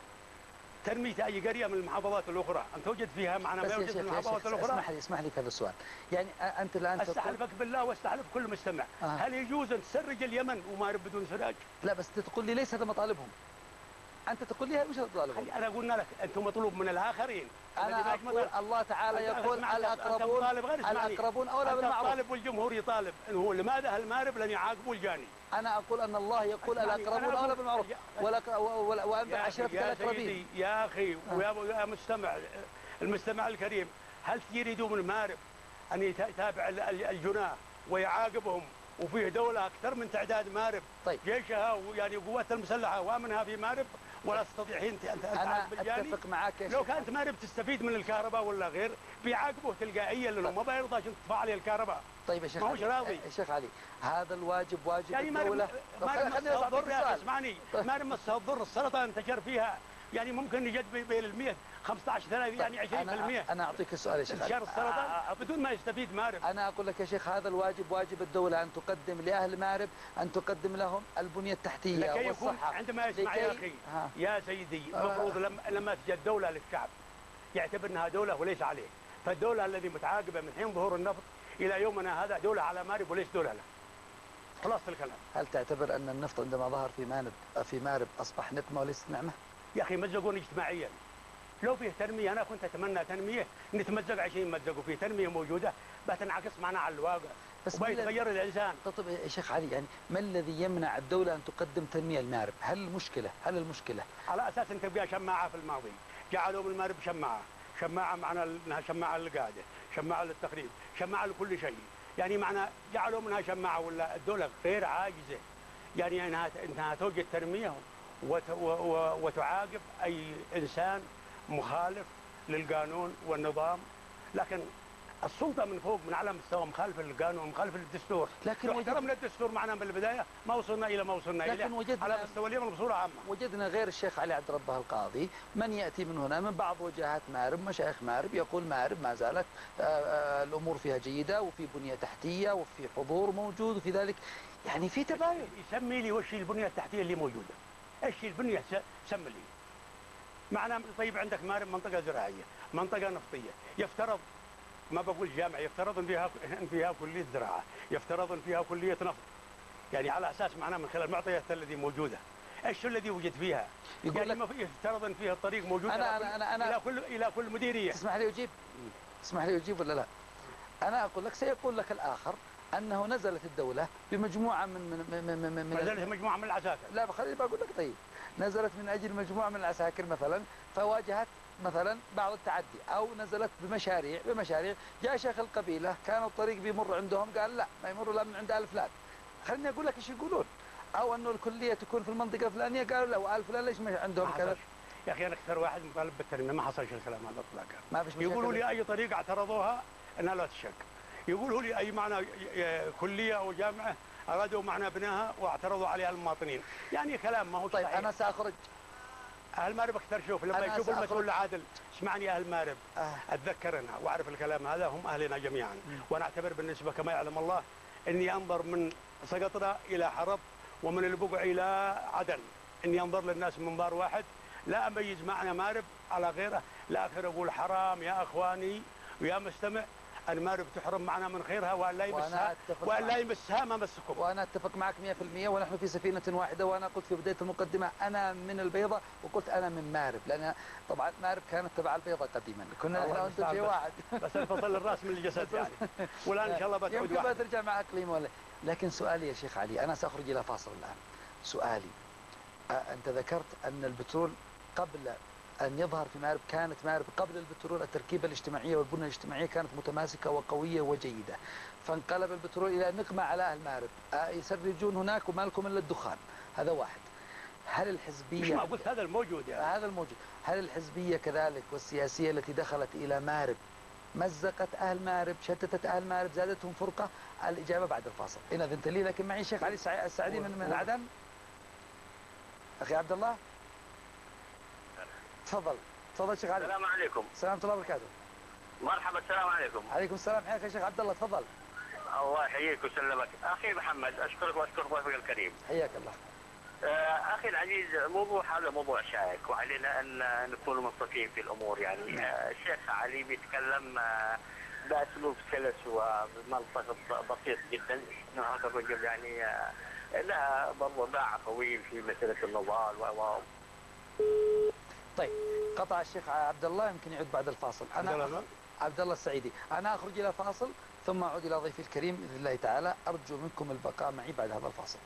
تنميه اي قريه من المحافظات الاخرى، ان توجد فيها معنا ما يوجد في المحافظات الاخرى. اسمح لي اسمح لي في هذا السؤال، يعني انت الان استحلفك بالله واستحلف كل مستمع، آه. هل يجوز ان تسرج اليمن ومارب بدون سراج؟ لا بس تقول لي ليس هذا مطالبهم. انت تقول لي وش مطالبهم؟ انا قلنا لك انتم مطلوب من الاخرين. انا اقول الله تعالى يقول الاقربون الاقربون اولى بالمعروف. الطالب والجمهور يطالب انه هو لماذا المارب لن يعاقبوا الجاني؟ انا اقول ان الله يقول الاقربون اولى بالمعروف وانذر عشيرتك الاقربين. يا اخي ويا مستمع المستمع الكريم، هل تريدوا من المارب ان يتابع الجناه ويعاقبهم وفيه دوله اكثر من تعداد مارب؟ طيب. جيشها ويعني قواتها المسلحه وامنها في مارب ولا تستطيع انت ان انا اتفق معك يا لو كانت مارب تستفيد من الكهرباء ولا غير بيعاقبوه تلقائيا لانه ما بيرضاش تدفع عليه الكهرباء. طيب يا شيخ ما هوش راضي يا شيخ علي، هذا الواجب واجب يعني الدوله. مارب مسها الضر يا اسمعني، مارب مسها الضر، السرطان انتشر فيها يعني ممكن يجد بين المية خمسة عشر ثلاثين يعني عشرين بالمية. انا انا اعطيك السؤال يا شيخ. انتشار السرطان بدون ما يستفيد مارب. انا اقول لك يا شيخ هذا الواجب واجب الدوله ان تقدم لاهل مارب، ان تقدم لهم البنيه التحتيه والصحه. عندما يسمع يا اخي ها. يا سيدي المفروض لما لما تجي الدوله للشعب يعتبر انها دوله وليس عليه، فالدوله الذي متعاقبه من حين ظهور النفط الى يومنا هذا دوله على مارب وليس دوله له. خلاص الكلام. هل تعتبر ان النفط عندما ظهر في مارب في مارب اصبح نقمه وليس نعمه؟ يا اخي مزقون اجتماعيا. لو فيه تنميه انا كنت اتمنى تنميه نتمزق عشان يمزقوا فيه تنميه موجوده بتنعكس معنا على الواقع بس وبيتغير الانسان. طيب يا شيخ علي يعني ما الذي يمنع الدوله ان تقدم تنميه لمارب؟ هل المشكله هل المشكله على اساس ان تبقى شماعه في الماضي، جعلوا من المارب شماعه، شماعه معنا انها شماعه للقاده، شماعه للتخريب، شماعه لكل شيء، يعني معنا جعلوا منها شماعه ولا الدوله غير عاجزه يعني انها انها توجد تنميه وتعاقب اي انسان مخالف للقانون والنظام، لكن السلطه من فوق من اعلى مستوى مخالفه للقانون ومخالفه للدستور. لكن لو احترمنا الدستور معنا من البدايه ما وصلنا الى ما وصلنا اليه. لكن وجدنا على مستوى اليمن بصوره عامه. وجدنا غير الشيخ علي عبد ربه القاضي من ياتي من هنا من بعض وجهات مارب مشايخ مارب يقول مارب ما زالت الامور فيها جيده وفي بنيه تحتيه وفي حضور موجود وفي ذلك يعني في تباين. يسمي لي وش البنيه التحتيه اللي موجوده؟ ايش البنيه سمي لي. معنا طيب عندك مارب منطقه زراعيه، منطقه نفطيه، يفترض ما بقول جامعه يفترض ان فيها ان فيها كليه زراعه، يفترض ان فيها كليه نفط. يعني على اساس معنا من خلال المعطيات التي موجوده، ايش الذي وجد فيها؟ يقول يعني ما يفترض ان فيها الطريق موجود أنا أنا أنا أنا الى كل الى كل مديريه. تسمح لي اجيب؟ تسمح لي اجيب ولا لا؟ انا اقول لك سيقول لك الاخر انه نزلت الدوله بمجموعه من من من من, من نزلت مجموعه من العساكر. لا خليني بقول لك طيب. نزلت من اجل مجموعه من العساكر مثلا فواجهت مثلا بعض التعدي او نزلت بمشاريع بمشاريع جاء شيخ القبيله كان الطريق بيمر عندهم قال لا ما يمر الا من عند ال فلان. خليني اقول لك ايش يقولون او انه الكليه تكون في المنطقه الفلانيه قالوا لا وال فلان ليش ما عندهم كذا. يا اخي انا اكثر واحد مطالب بالتنميه ما حصلش الكلام هذا اطلاقا. ما فيش يقولوا لي اي طريق اعترضوها انها لا تشق. يقولوا لي اي معنى كليه او جامعه ارادوا معنا بناها واعترضوا عليها المواطنين، يعني كلام ما هو طيب صحيح. انا ساخرج. اهل مارب اكثر شوف لما يشوف المسؤول العادل اسمعني يا اهل مارب آه. اتذكر انا واعرف الكلام هذا هم اهلنا جميعا م. وانا اعتبر بالنسبه كما يعلم الله اني انظر من سقطرى الى حرب ومن البقع الى عدن، اني انظر للناس من منظار واحد لا اميز معنا مارب على غيره، لا اخر اقول حرام يا اخواني ويا مستمع أن مارب تحرم معنا من خيرها وأن لا يمسها وأن لا يمسها ما مسكم. وأنا أتفق معك مئة بالمئة ونحن في سفينة واحدة. وأنا قلت في بداية المقدمة أنا من البيضة وقلت أنا من مارب لأن طبعا مارب كانت تبع البيضة قديما كنا نحن وأنتم شيء واحد. بس انفصل الرأس من الجسد يعني والآن إن شاء الله بتعود يمكن بترجع مع إقليم ولا. لكن سؤالي يا شيخ علي أنا سأخرج إلى فاصل الآن. سؤالي أنت ذكرت أن البترول قبل أن يظهر في مارب كانت مارب قبل البترول التركيبة الاجتماعية والبنية الاجتماعية كانت متماسكة وقوية وجيدة، فانقلب البترول إلى نقمة على أهل مارب يسرجون هناك وما لكم إلا الدخان. هذا واحد. هل الحزبية مش ما قلت هذا الموجود يعني. هذا الموجود. هل الحزبية كذلك والسياسية التي دخلت إلى مارب مزقت أهل مارب شتتت أهل مارب زادتهم فرقة؟ الإجابة بعد الفاصل إن أذنت لي. لكن معي الشيخ علي السعدي من من عدن. أخي عبد الله تفضل. تفضل شيخ علي. السلام عليكم. السلام ورحمة الله وبركاته. مرحبا السلام عليكم. عليكم السلام، حياك يا شيخ عبد الله، تفضل. الله يحييك ويسلمك اخي محمد، اشكرك واشكر ضيفك الكريم. حياك الله. اخي العزيز، موضوع هذا موضوع شائك وعلينا ان نكون منصفين في الامور. يعني الشيخ علي بيتكلم باسلوب سلس ومنطق بسيط جدا، انه هذا الرجل يعني لها برضه باع طويل في مساله النضال و طيب، قطع الشيخ عبد الله، يمكن يعود بعد الفاصل. انا عبد الله السعيدي، انا اخرج الى فاصل ثم اعود الى ضيفي الكريم باذن الله تعالى. ارجو منكم البقاء معي بعد هذا الفاصل.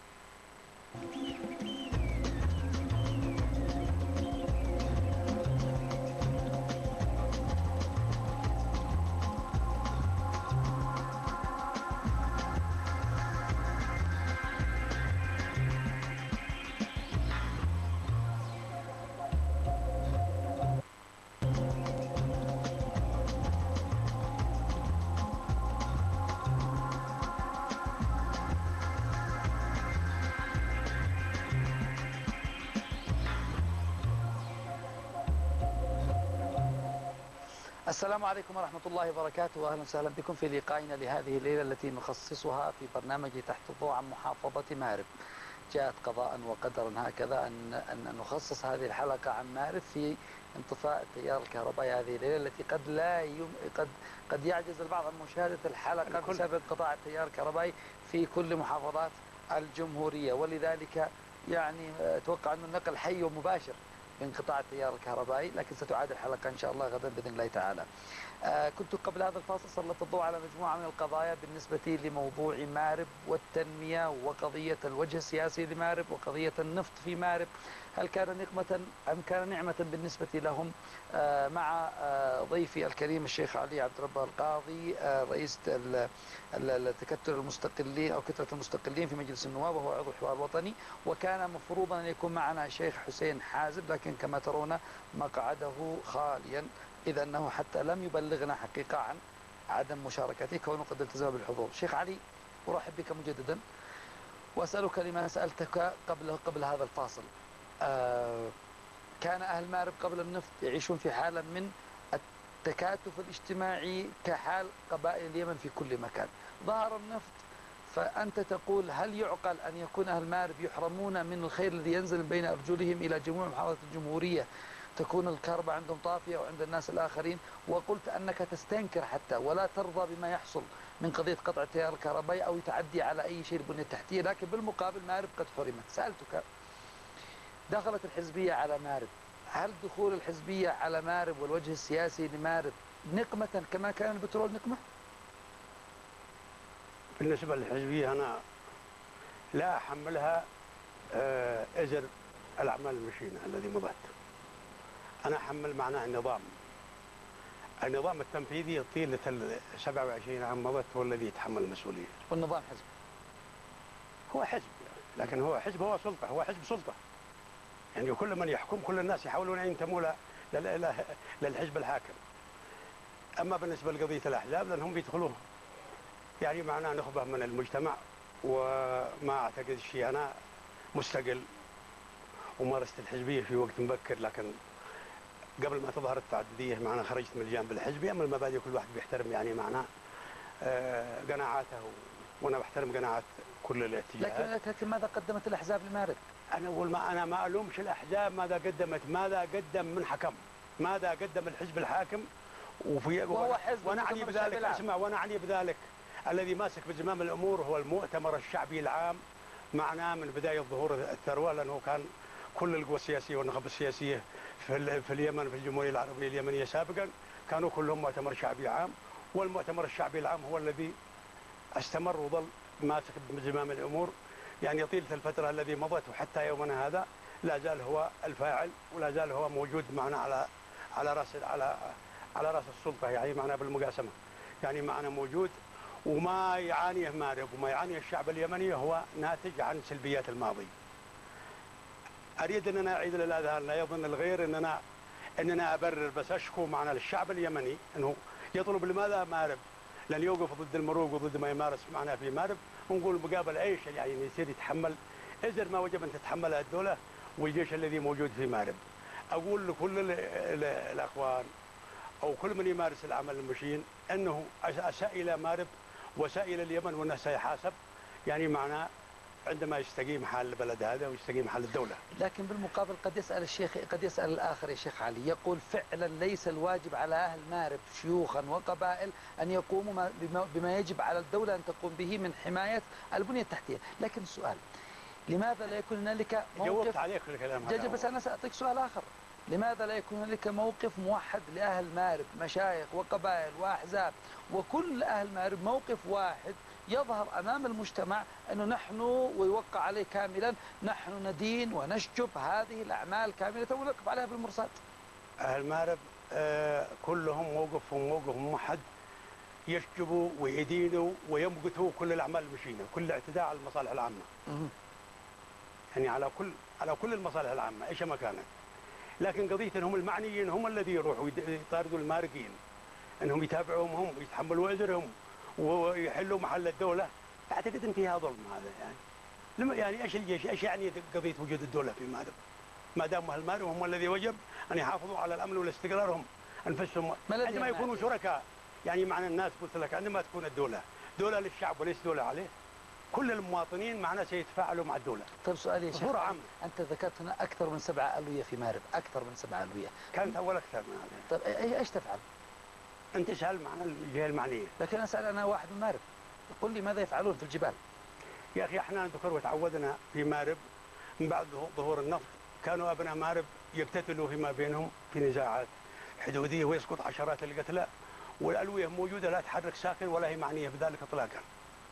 السلام عليكم ورحمة الله وبركاته، وأهلا وسهلا بكم في لقائنا لهذه الليلة التي نخصصها في برنامج تحت الضوء عن محافظة مارب. جاءت قضاء وقدرا هكذا أن أن نخصص هذه الحلقة عن مارب في انطفاء التيار الكهربائي هذه الليلة التي قد لا يم... قد قد يعجز البعض عن مشاهدة الحلقة بسبب انقطاع التيار الكهربائي في كل محافظات الجمهورية، ولذلك يعني أتوقع أن النقل حي ومباشر بانقطاع التيار الكهربائي، لكن ستعاد الحلقة إن شاء الله غدا بإذن الله تعالى. آه كنت قبل هذا الفاصل سلطت الضوء على مجموعة من القضايا بالنسبة لموضوع مارب والتنمية وقضية الوجه السياسي لمارب وقضية النفط في مارب. هل كان نقمة أم كان نعمة بالنسبة لهم؟ آه مع آه ضيفي الكريم الشيخ علي عبد ربه القاضي، آه رئيس التكتل المستقلين أو كتلة المستقلين في مجلس النواب، وهو عضو الحوار الوطني، وكان مفروضا أن يكون معنا الشيخ حسين حازب، لكن كما ترون مقعده خاليا، إذا أنه حتى لم يبلغنا حقيقة عن عدم مشاركته كونه قد التزم بالحضور. شيخ علي، أرحب بك مجددا وأسألك لما سألتك قبل قبل هذا الفاصل. آه كان أهل مارب قبل النفط يعيشون في حالة من التكاتف الاجتماعي كحال قبائل اليمن في كل مكان. ظهر النفط، فأنت تقول هل يعقل أن يكون أهل مارب يحرمون من الخير الذي ينزل بين أرجلهم إلى جموع محافظة الجمهورية، تكون الكهرباء عندهم طافية وعند الناس الآخرين؟ وقلت أنك تستنكر حتى ولا ترضى بما يحصل من قضية قطع التيار الكهربائي أو يتعدي على أي شيء البنية التحتية، لكن بالمقابل مارب قد حرمت. سألتك، دخلت الحزبية على مارب، هل دخول الحزبية على مارب والوجه السياسي لمارب نقمة كما كان البترول نقمة؟ بالنسبة للحزبية أنا لا أحملها أجر الأعمال المشينة الذي مضت. أنا أحمل معناه النظام النظام التنفيذي طيلة سبعة وعشرين عام مضت هو الذي يتحمل المسؤولية. والنظام حزب، هو حزب، لكن هو حزب، هو سلطة، هو حزب سلطة. يعني كل من يحكم، كل الناس يحاولون أن ينتموا للحزب الحاكم. أما بالنسبة لقضية الأحزاب لأنهم بيدخلوه يعني معناه نخبة من المجتمع، وما أعتقد شيء. أنا مستقل ومارست الحزبية في وقت مبكر، لكن قبل ما تظهر التعددية معنا خرجت من الجانب الحزبي. أما المبادئ كل واحد بيحترم يعني معنا آه قناعاته، وأنا بحترم قناعات كل الاتجاهات. لكن لكن ماذا قدمت الأحزاب لمارب؟ أنا أقول ما أنا ما ألومش الأحزاب ماذا قدمت، ماذا قدم من حكم، ماذا قدم الحزب الحاكم. وفي وهو حزب ونعني بذلك، اسمع، ونعني بذلك الذي ماسك بزمام الأمور هو المؤتمر الشعبي العام معنا من بداية ظهور الثروة، لأنه كان كل القوى السياسية والنخب السياسية في, في اليمن، في الجمهورية العربية اليمنية سابقا، كانوا كلهم مؤتمر شعبي عام، والمؤتمر الشعبي العام هو الذي استمر وظل ماسك بزمام الأمور يعني طيلة الفترة الذي مضت، وحتى يومنا هذا لا زال هو الفاعل ولا زال هو موجود معنا على على راس على على راس السلطة، يعني معنا بالمقاسمة، يعني معنا موجود. وما يعانيه مارب وما يعانيه الشعب اليمني هو ناتج عن سلبيات الماضي. أريد أن أنا أعيد للأذهان، لا يظن الغير أننا أننا أبرر، بس أشكو معنا للشعب اليمني أنه يطلب لماذا مارب لن يوقف ضد المروق وضد ما يمارس معنا في مارب، ونقول مقابل أي شيء يعني يصير يتحمل إزر ما وجب أن تتحملها الدولة والجيش الذي موجود في مارب. أقول لكل الأخوان أو كل من يمارس العمل المشين أنه أساء إلى مارب وساء إلى اليمن وأنه سيحاسب، يعني معناه عندما يستقيم حال البلد هذا ويستقيم حال الدولة. لكن بالمقابل قد يسأل الشيخ قد يسأل الآخر يا شيخ علي، يقول فعلا ليس الواجب على أهل مارب شيوخا وقبائل أن يقوموا بما يجب على الدولة أن تقوم به من حماية البنية التحتية. لكن السؤال لماذا لا يكون هنالك موقف؟ جاوبت عليك الكلام هذا. بس أنا سأعطيك سؤال آخر، لماذا لا يكون هنالك موقف موحد لأهل مارب، مشايخ وقبائل وأحزاب وكل أهل مارب موقف واحد يظهر أمام المجتمع أنه نحن ويوقع عليه كاملا نحن ندين ونشجب هذه الأعمال كاملة ونقف عليها بالمرصاد؟ أهل مارب آه كلهم موقفهم موقف موحد، يشجبوا ويدينوا ويمقتوا كل الأعمال المشينة، كل اعتداء على المصالح العامة. يعني على كل على كل المصالح العامة ايش ما كانت. لكن قضية انهم المعنيين هم الذي يروحوا يطاردوا المارقين، انهم يتابعوهم هم ويتحملوا وزرهم ويحلوا محل الدولة، اعتقد ان فيها ظلم هذا يعني. لما يعني ايش الجيش ايش يعني قضية وجود الدولة في مارب؟ ما دام اهل مارب هم الذي وجب ان يحافظوا على الامن والاستقرار هم انفسهم عندما يكونوا شركاء. يعني معنى الناس قلت لك عندما تكون الدولة دولة للشعب وليس دولة عليه، كل المواطنين معنا سيتفاعلوا مع الدولة. طيب سؤالي يا شيخ، عام. أنت ذكرت هنا أكثر من سبعة ألوية في مارب، أكثر من سبعة ألوية. كانت أول أكثر من هذا. طيب إيش تفعل؟ أنت اسأل معنا الجهة المعنية. لكن أسأل أنا واحد من مارب، قل لي ماذا يفعلون في الجبال؟ يا أخي احنا نذكر وتعودنا في مارب من بعد ظهور النفط كانوا أبناء مارب يقتتلوا فيما بينهم في نزاعات حدودية ويسقط عشرات القتلى، والألوية موجودة لا تحرك ساكن ولا هي معنية بذلك إطلاقا.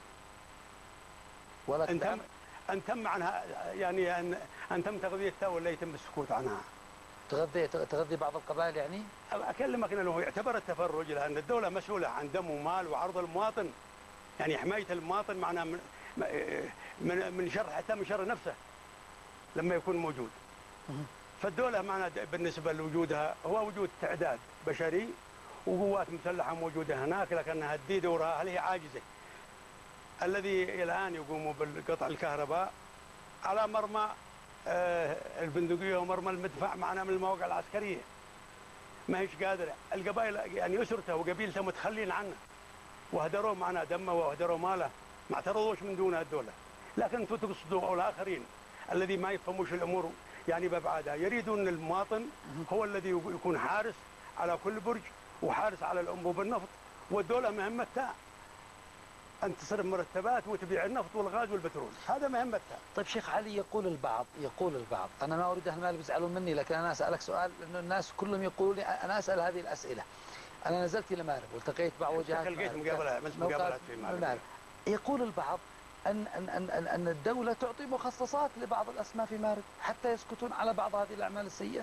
ولا أن تم أن تم عنها يعني أن أن تم تغذيتها ولا يتم السكوت عنها. تغذي تغذي بعض القبائل يعني؟ أكلمك أنه يعتبر التفرج لأن الدولة مسؤولة عن دم ومال وعرض المواطن، يعني حماية المواطن معناه من من من شر حتى من شر نفسه لما يكون موجود. فالدولة معنا بالنسبة لوجودها هو وجود تعداد بشري وقوات مسلحة موجودة هناك، لكنها تدي دورها هل هي عاجزة؟ الذي الآن يقوموا بالقطع الكهرباء على مرمى البندقية ومرمى المدفع معنا من المواقع العسكرية، ما هيش قادرة. القبائل يعني أسرته وقبيلته متخلين عنه وهدروا معنا دمه وهدروا ماله، ما اعترضوش من دونها الدولة. لكن انتم تقصدوا أو الآخرين الذي ما يفهموش الأمور يعني بأبعادها، يريدون أن المواطن هو الذي يكون حارس على كل برج وحارس على الأنبوب النفط، والدولة مهمتها أن تصرف مرتبات وتبيع النفط والغاز والبترول، هذا مهمتها. طيب شيخ علي، يقول البعض يقول البعض أنا ما أريد أهل المال يزعلون مني، لكن أنا أسألك سؤال لأنه الناس كلهم يقولوا لي أنا أسأل هذه الأسئلة. أنا نزلت إلى مارب والتقيت بعض وجهات لقيت مقابلة مقابلات في مارب. يقول البعض أن أن أن أن الدولة تعطي مخصصات لبعض الأسماء في مارب حتى يسكتون على بعض هذه الأعمال السيئة.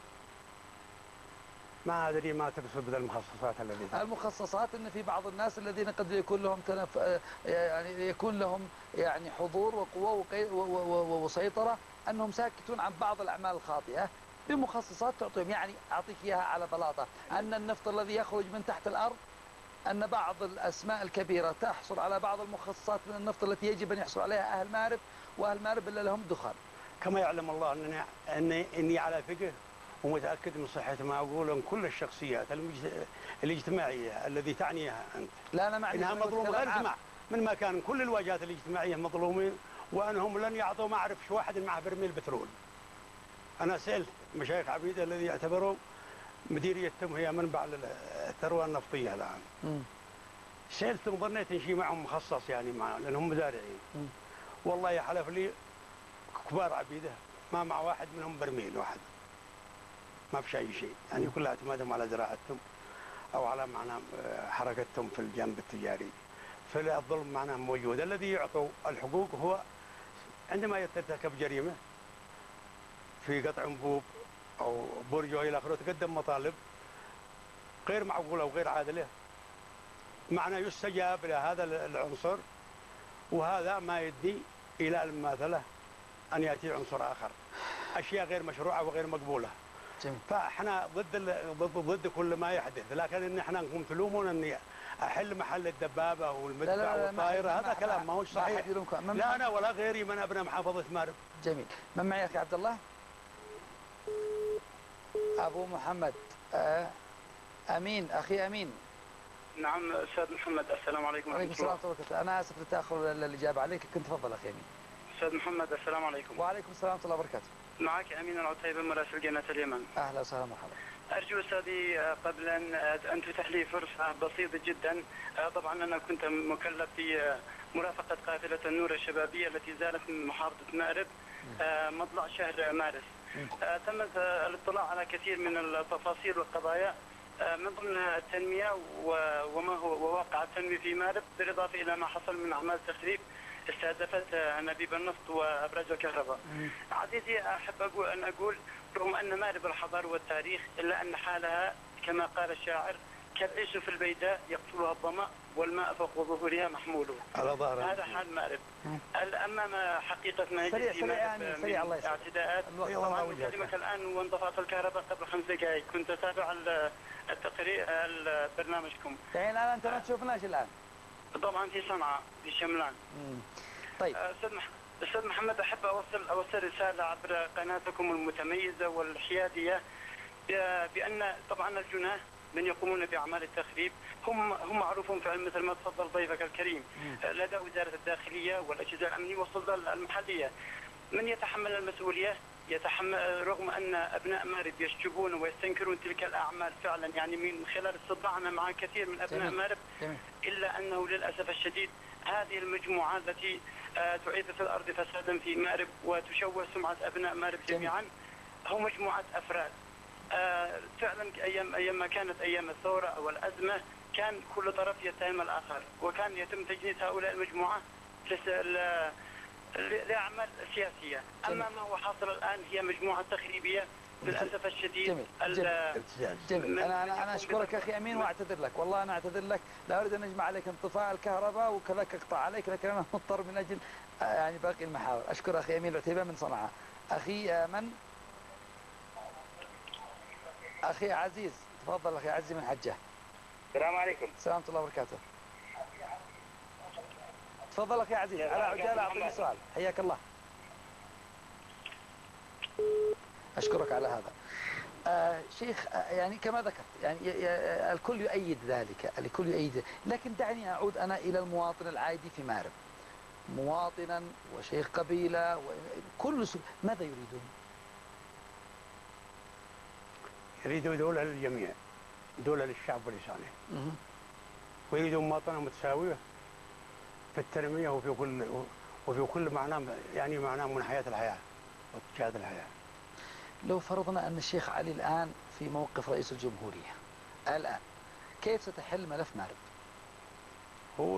ما أدري ما تقصد بالمخصصات الذي المخصصات ان في بعض الناس الذين قد يكون لهم تنف... يعني يكون لهم يعني حضور وقوة وسيطرة انهم ساكتون عن بعض الاعمال الخاطئة بمخصصات تعطيهم. يعني اعطيك اياها على بلاطة، ان النفط الذي يخرج من تحت الارض ان بعض الاسماء الكبيرة تحصل على بعض المخصصات من النفط التي يجب ان يحصل عليها اهل مارب، واهل مارب الا لهم دخان. كما يعلم الله انني اني, إني على فقه ومتأكد من صحة ما أقول أن كل الشخصيات الاجتماعية الذي تعنيها أنت لا أنا معني إنها مظلومة غير جماعة من ما كان كل الواجهات الاجتماعية مظلومين، وأنهم لن يعطوا ما أعرفش واحد معه برميل بترول. أنا سألت مشايخ عبيدة الذي يعتبروا مديريتهم هي منبع الثروة النفطية الآن، سألتهم ظنيت إن شيء معهم مخصص يعني معهم لأنهم مزارعين. والله يا حلف لي كبار عبيدة ما مع واحد منهم برميل واحد، ما في أي شيء، يعني كلها اعتمادهم على زراعتهم أو على معنى حركتهم في الجانب التجاري. فالظلم معناه موجود. الذي يعطوا الحقوق هو عندما يرتكب جريمة في قطع أنبوب أو برج وإلى آخره تقدم مطالب غير معقولة وغير عادلة، معنى يستجاب لهذا العنصر، وهذا ما يدي إلى المماثلة أن يأتي عنصر آخر، أشياء غير مشروعة وغير مقبولة. فاحنا ضد ضد ضد كل ما يحدث، لكن ان احنا نقوم تلومون اني احل محل الدبابه والمدفع والطائره، هذا كلام ما هو صحيح. لا انا ولا غيري من ابناء محافظه مارب. جميل. من معي اخي عبد الله؟ ابو محمد. آه أمين أخي أمين. نعم أستاذ محمد، السلام عليكم ورحمة وعليكم السلام ورحمة الله وبركاته. أنا آسف لتأخر الإجابة عليك، كنت تفضل أخي أمين. أستاذ محمد السلام عليكم. وعليكم السلام ورحمة الله وبركاته. معك أمين العتيبي مراسل جنة اليمن. أهلا وسهلا ومرحبا. أرجو أستاذي قبل أن تتح لي فرصة بسيطة جدا. طبعا أنا كنت مكلف في مرافقة قافلة النور الشبابية التي زالت من محافظة مأرب مطلع شهر مارس. تم الاطلاع على كثير من التفاصيل والقضايا من ضمنها التنمية وما هو وواقع التنمية في مأرب، بالإضافة إلى ما حصل من أعمال تخريب استهدفت أنابيب النفط وأبراج الكهرباء. عزيزي أحب أقول أن أقول رغم أن مأرب الحضارة والتاريخ إلا أن حالها كما قال الشاعر كالعيش في البيداء يقتلها الظمأ والماء فوق ظهورها محموله. على ظهرها. هذا حال مأرب. أمام حقيقة ما يجري في سريع مأرب سريع من الله اعتداءات. طبعا أكلمك الآن وانطفأت الكهرباء قبل خمس دقائق، كنت أتابع التقرير برنامجكم. يعني الآن أنت ما تشوفناش الآن؟ طبعا في صنعاء في شملان. مم. طيب أستاذ أستاذ محمد، أحب أوصل أوصل رسالة عبر قناتكم المتميزة والحيادية بأن طبعا الجناه من يقومون بأعمال التخريب هم هم معروفون فعلا مثل ما تفضل ضيفك الكريم لدى وزارة الداخلية والأجهزة الأمنية والسلطات المحلية. من يتحمل المسؤولية يتحمل، رغم أن أبناء مأرب يشجبون ويستنكرون تلك الأعمال فعلا، يعني من خلال استطلاعنا مع كثير من أبناء مأرب، إلا أنه للأسف الشديد هذه المجموعة التي تعيد في الأرض فسادا في مأرب وتشوه سمعة أبناء مأرب جميعا هم مجموعة أفراد. آه فعلا ايام ايام ما كانت ايام الثوره او الازمه كان كل طرف يتهم الاخر، وكان يتم تجنيد هؤلاء المجموعه لاعمال سياسيه. اما ما هو حاصل الان هي مجموعه تخريبيه للاسف الشديد. جميل جميل, جميل. انا انا انا اشكرك اخي امين واعتذر لك، والله انا اعتذر لك، لا اريد ان اجمع عليك انطفاء الكهرباء وكذلك اقطع عليك، لكن انا مضطر من اجل يعني باقي المحاور. اشكر اخي امين العتيبه من صنعاء. اخي من؟ أخي عزيز، تفضل أخي عزيز من حجة. السلام عليكم. السلام ورحمة الله وبركاته. تفضل أخي عزيز، على عجالة أعطيني سؤال، حياك الله. أشكرك على هذا. آه شيخ، آه يعني كما ذكرت يعني الكل يؤيد ذلك، الكل يؤيد، لكن دعني أعود أنا إلى المواطن العادي في مأرب، مواطنا وشيخ قبيلة وكل سو... ماذا يريدون؟ يريدوا دولة للجميع، دولة للشعب ولسانه، ويريدوا مواطنة متساوية في التنمية وفي كل وفي كل معناه، يعني معناه من حياة الحياة واتجاه الحياة. لو فرضنا أن الشيخ علي الآن في موقف رئيس الجمهورية الآن، كيف ستحل ملف مأرب؟ هو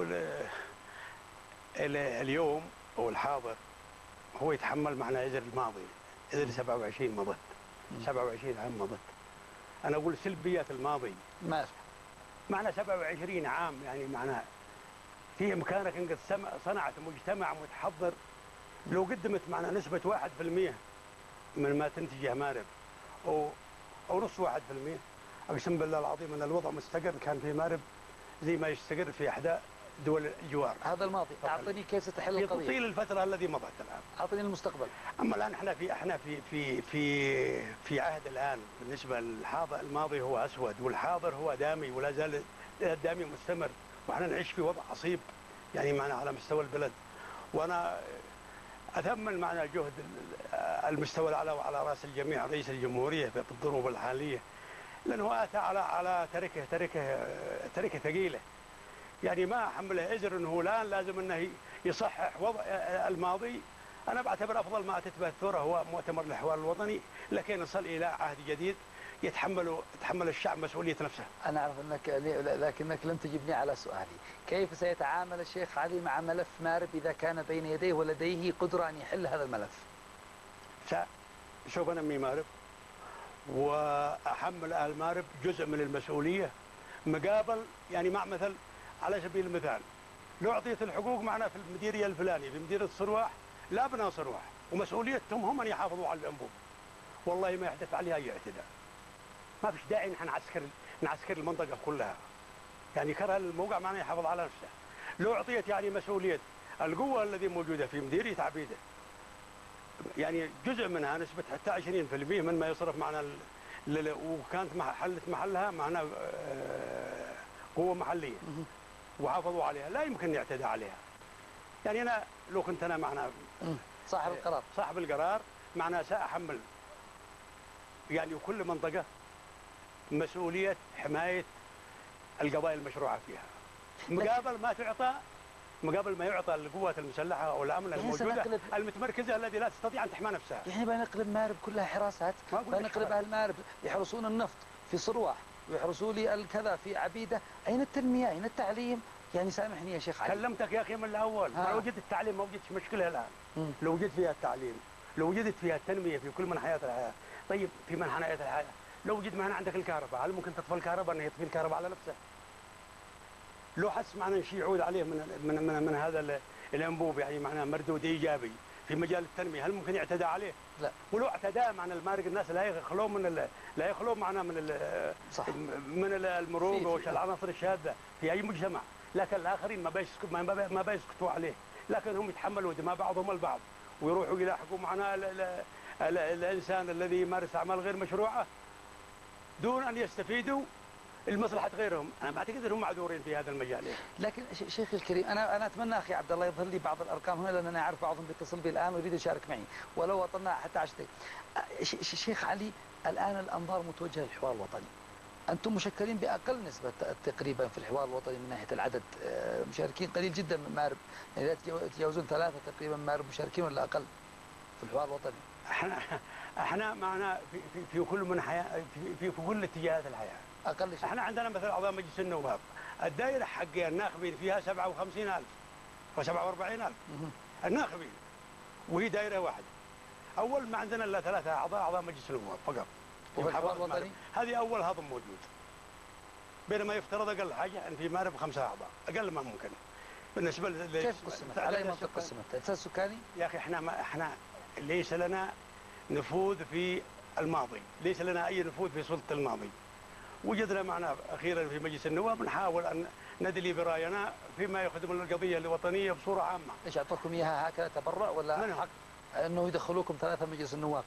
اليوم أو الحاضر هو يتحمل معنا إذن الماضي، إذن سبعة وعشرين مضت، سبعة وعشرين عام مضت. أنا أقول سلبيات الماضي. ماشي. معنى سبعة وعشرين عام، يعني معناه في إمكانك أن قد صنعت مجتمع متحضر لو قدمت معنا نسبة واحد في المية من ما تنتجه مأرب أو أو نص واحد في المية، أقسم بالله العظيم أن الوضع مستقر كان في مأرب زي ما يستقر في إحدى دول الجوار. هذا الماضي، أعطني كيف ستحل القضية؟ في طيل الفترة الذي مضت الآن. أعطني المستقبل. أما الآن احنا في احنا في في في في عهد الآن. بالنسبة للحاضر، الماضي هو أسود والحاضر هو دامي ولا زال دامي مستمر، واحنا نعيش في وضع عصيب يعني معنا على مستوى البلد. وأنا أتأمل معنا جهد المستوى الأعلى وعلى رأس الجميع رئيس الجمهورية في الظروف الحالية، لأنه أتى على على تركه تركه تركه ثقيلة، يعني ما حمله إزر أنه الآن لازم أنه يصحح وضع الماضي. أنا بعتبر أفضل ما أتت به الثورة هو مؤتمر الحوار الوطني، لكن نصل إلى عهد جديد يتحمل يتحمل الشعب مسؤولية نفسه. أنا أعرف أنك، لكنك لم تجبني على سؤالي، كيف سيتعامل الشيخ علي مع ملف مأرب إذا كان بين يديه ولديه قدرة أن يحل هذا الملف؟ سوف أنمي مأرب وأحمل أهل مأرب جزء من المسؤولية مقابل، يعني مع مثل على سبيل المثال لو أعطيت الحقوق معنا في المديرية الفلاني في مديرية صرواح لا أبناء صرواح، ومسؤوليتهم هم أن يحافظوا على الأنبوب، والله ما يحدث عليها أي اعتداء. ما فيش داعي نحن نعسكر نعسكر المنطقة كلها، يعني كره الموقع معنا يحافظ على نفسه. لو أعطيت يعني مسؤولية القوة الذي موجودة في مديرية عبيدة، يعني جزء منها نسبة حتى عشرين بالمئة من ما يصرف معنا وكانت حلت محلها معنا قوة محلية وحافظوا عليها، لا يمكن يعتدى عليها. يعني أنا لو كنت أنا معنا صاحب القرار صاحب القرار معنا سأحمل يعني كل منطقة مسؤولية حماية القضايا المشروعة فيها، مقابل ما تعطى مقابل ما يعطى للقوات المسلحة أو الأمن يعني الموجودة المتمركزة التي لا تستطيع أن تحمي نفسها. يعني بنقلب مارب كلها حراسات، بنقلب أهل مارب يحرسون النفط في صروح ويحرسوا لي الكذا في عبيدة. أين التنمية؟ أين التعليم؟ يعني سامحني يا شيخ علي، كلمتك يا أخي من الأول، ما وجدت التعليم ما وجدتش مشكلة الآن. مم. لو وجدت فيها التعليم، لو وجدت فيها التنمية في كل منحيات الحياة. طيب في منحنيات الحياة لو وجد معنا عندك الكهرباء، هل ممكن تطفي الكهرباء أنه يطفي الكهرباء على نفسه؟ لو حس معنا شيء يعود عليه من من من, من هذا الانبوب يعني معناه مردود ايجابي في مجال التنميه، هل ممكن يعتدى عليه؟ لا. ولو اعتدى معنا المارق الناس لا يخلون من لا يخلون معنا من صح. من المرور والعناصر الشاذه في اي مجتمع، لكن الاخرين ما بيسكتوا ما, ما بيسكتوا عليه، لكن هم يتحملوا دماء بعضهم البعض ويروحوا يلاحقوا معنا الانسان الذي يمارس اعمال غير مشروعه دون ان يستفيدوا المصلحة غيرهم. أنا ما أعتقد أنهم معذورين في هذا المجال. لكن شيخ الكريم أنا أنا أتمنى أخي عبد الله يظهر لي بعض الأرقام هنا، لأن أنا أعرف بعضهم بيتصل بي الآن ويريد يشارك معي ولو وصلنا حتى عشرة. شيخ علي، الآن الأنظار متوجهة للحوار الوطني، أنتم مشكلين بأقل نسبة تقريبا في الحوار الوطني من ناحية العدد، مشاركين قليل جدا من مارب، يعني لا يتجاوزون ثلاثة تقريبا مارب مشاركين ولا أقل في الحوار الوطني. احنا احنا معنا في في, في كل من حياة في, في كل اتجاهات الحياة. أقل شيء. احنا عندنا مثلا أعضاء مجلس النواب الدائرة حقين الناخبين فيها سبعة وخمسين ألف وسبعة وأربعين ألف الناخبين، وهي دائرة واحدة. أول ما عندنا إلا ثلاثة أعضاء أعضاء مجلس النواب فقط. وفي الحوار الوطني هذه أول هضم موجود، بينما يفترض أقل حاجة أن في مارب خمسة أعضاء، أقل ما ممكن. بالنسبة ل كيف قسمت؟ على أي منطقة قسمت؟ الأساس السكاني؟ يا أخي احنا ما احنا ليس لنا نفوذ في الماضي، ليس لنا أي نفوذ في سلطة الماضي. وجدنا معنا أخيرا في مجلس النواب نحاول أن ندلي براينا فيما يخدم القضية الوطنية بصورة عامة. إيش أعطوكم إياها هكذا تبرع ولا حق أنه يدخلوكم ثلاثة مجلس النواب؟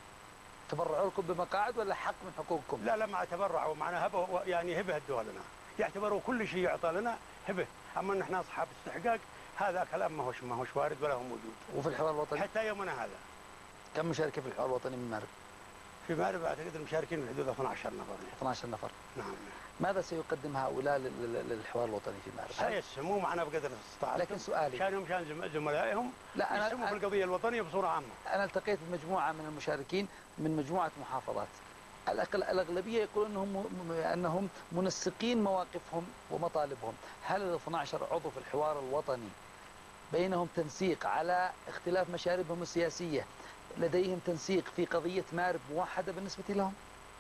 تبرعوا لكم بمقاعد ولا حق من حقوقكم؟ لا لا مع تبرع ومعنا هبة، يعني هبة ادوها لنا، يعتبروا كل شيء يعطى لنا هبة، أما نحن أصحاب استحقاق هذا كلام ما هوش ما هوش وارد ولا هو موجود. وفي الحوار الوطني حتى يومنا هذا كم مشاركة في الحوار الوطني من مارب؟ في مارب أعتقد المشاركين في حدود اثني عشر نفر. اثني عشر نفر. نعم. ماذا سيقدم هؤلاء للحوار الوطني في مارب؟ سيسموا معنا بقدر استطاعتهم. لكن سؤالي شانهم شان زملائهم لا أنا يسموا في القضية الوطنية بصورة عامة. أنا التقيت بمجموعة من المشاركين من مجموعة محافظات، الأغلبية يقولون أنهم أنهم منسقين مواقفهم ومطالبهم. هل ال اثني عشر عضو في الحوار الوطني بينهم تنسيق على اختلاف مشاربهم السياسية، لديهم تنسيق في قضية مارب موحدة بالنسبة لهم؟